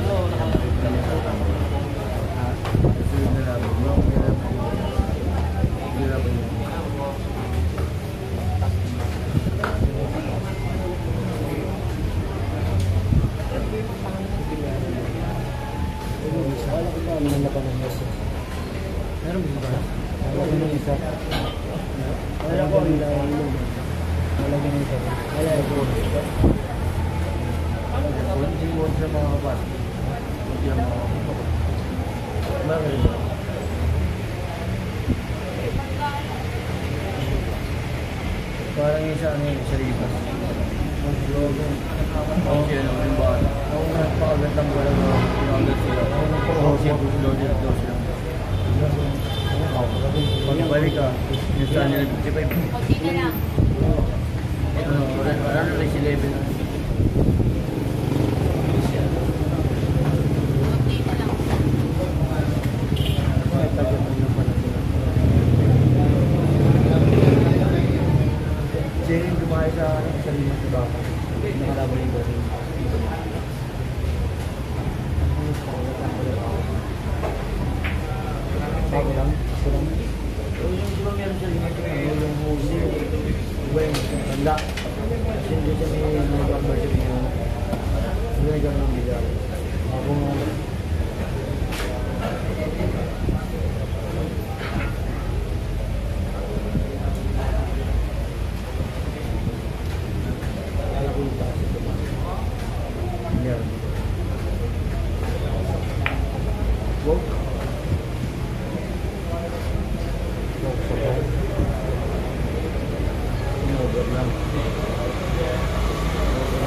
Susunod na lang. Hirap yun. Wala ko ba naman na panahon. Meron ba ba? Wala ko ng isa. Wala ko ang ilaw. Wala ko ng isa. Wala ko. Hindi mo sa mga kapas. Hindi ang mga kapas. Bakit? Parang isa ano yung sa Rivas. Ang logo. Ang siya naman yung bata. Ang napakagandang wala na pinagad sila. Ang siya gusto daw sila. Pagbalik ka, yung sa nila 55. Kunti na lang. Wala na rin si Levin. Kunti na lang. Ay, tagal na lang pala sila. Jenny dumahay sa sarili sa baka. Nakalaban yung gawin. Bago lang. Ito lang. Yung di ba meron siya yung huli, iba yung tanda. Kasi hindi siya may nag-membership niya. Hindi na gano'n ang bigay. Ako nga lang. Kala ko yung taas ito ba? Meron. Wow. Wow, sabay. Over lang.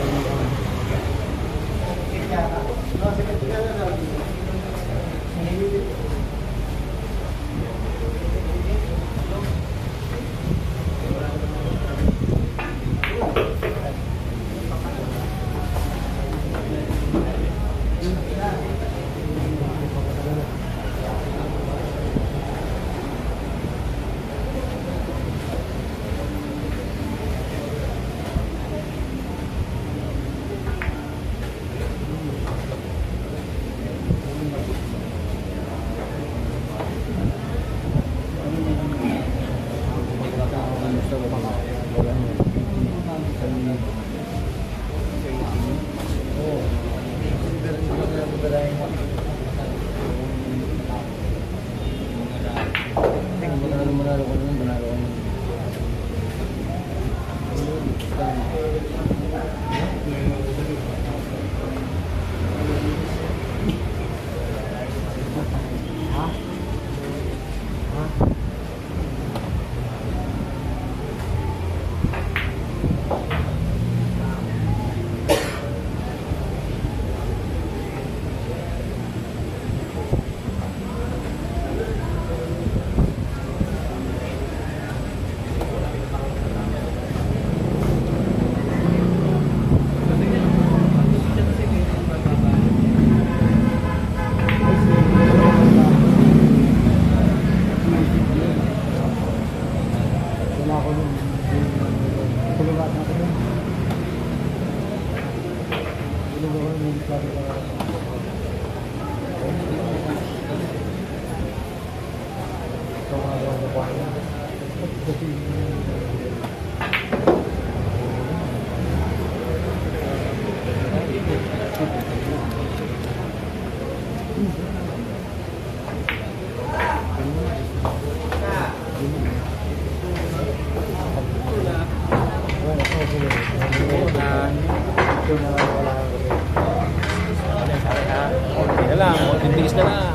Okay lang, tiis na lang.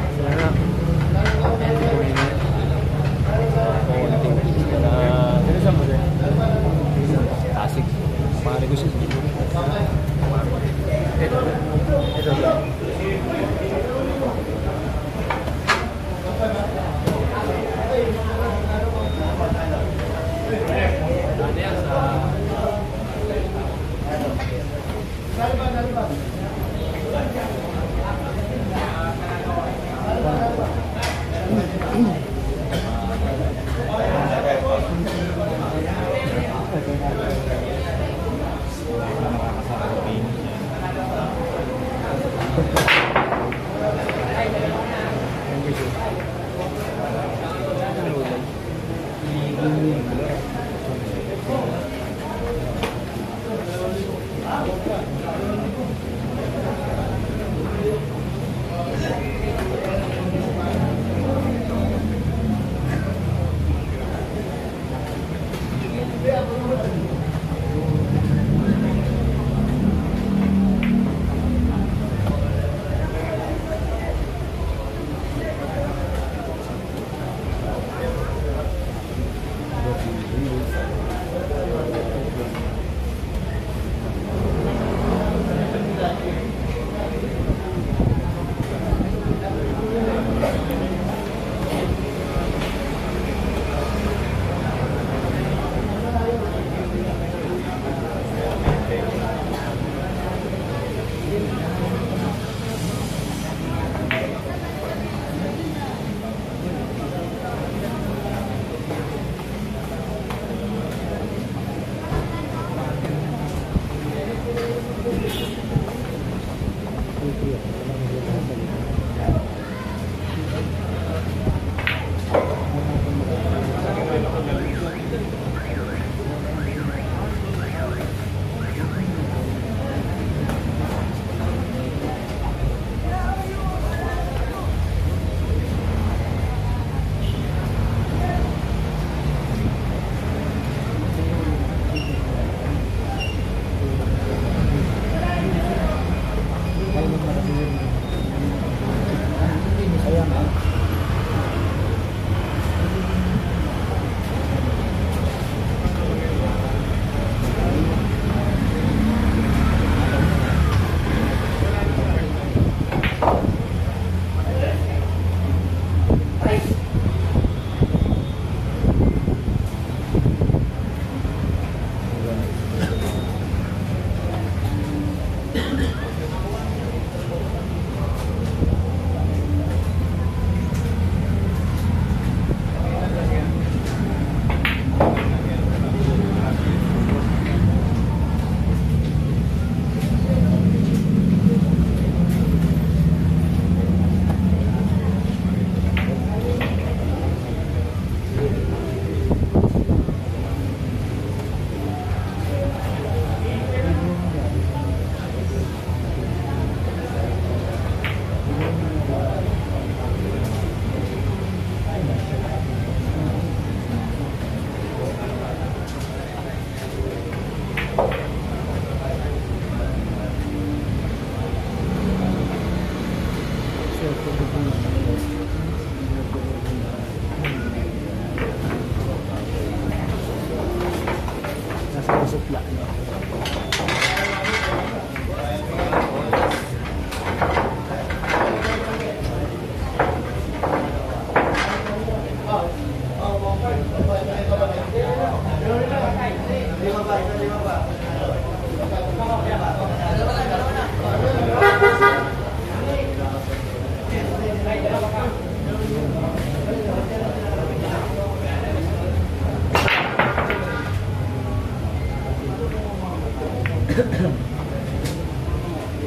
Konting tiis na lang. Saan mo din? Tasik. Pare ko siya. Ito.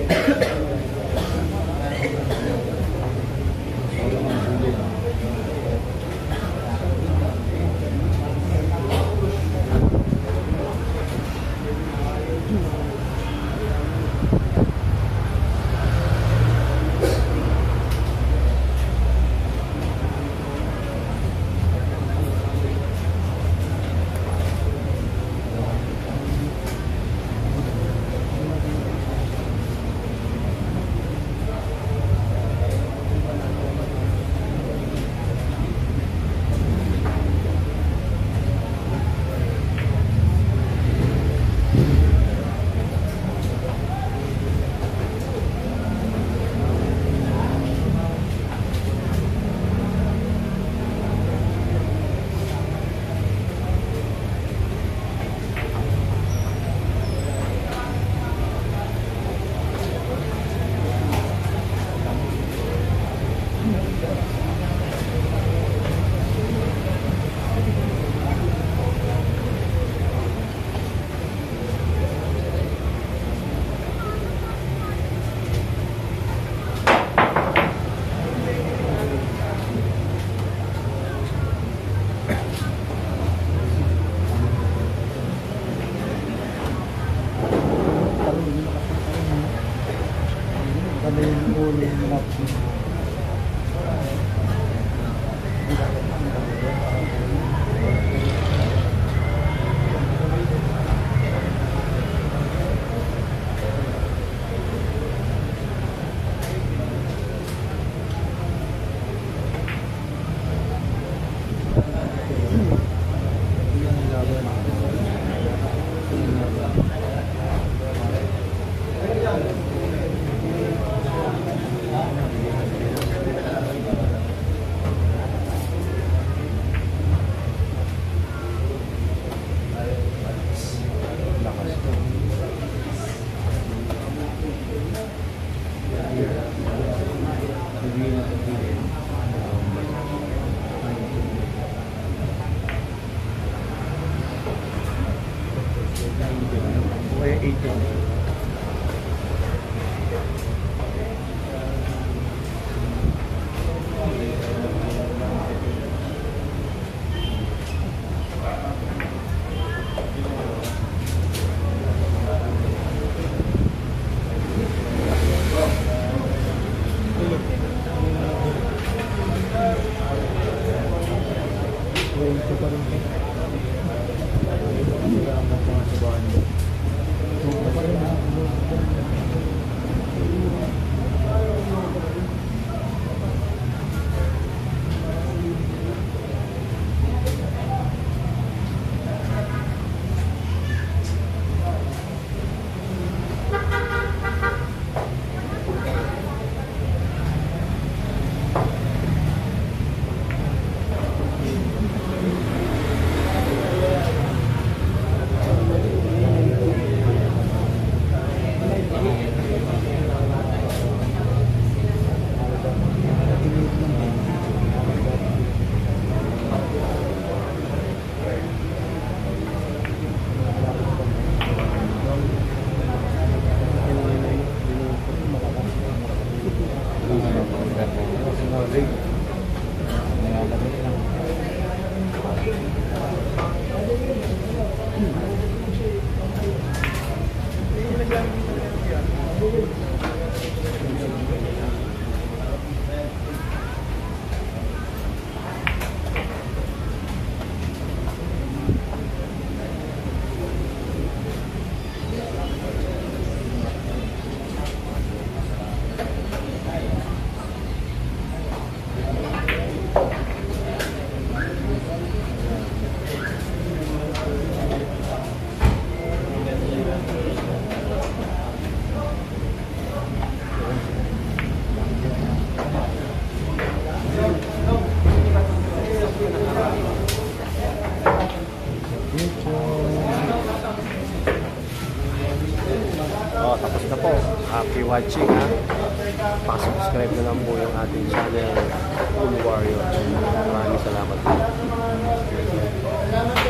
Tapos na po. Happy watching ha. Pakisubscribe na lang po yung ating channel, Cool Warrior. Maraming salamat po.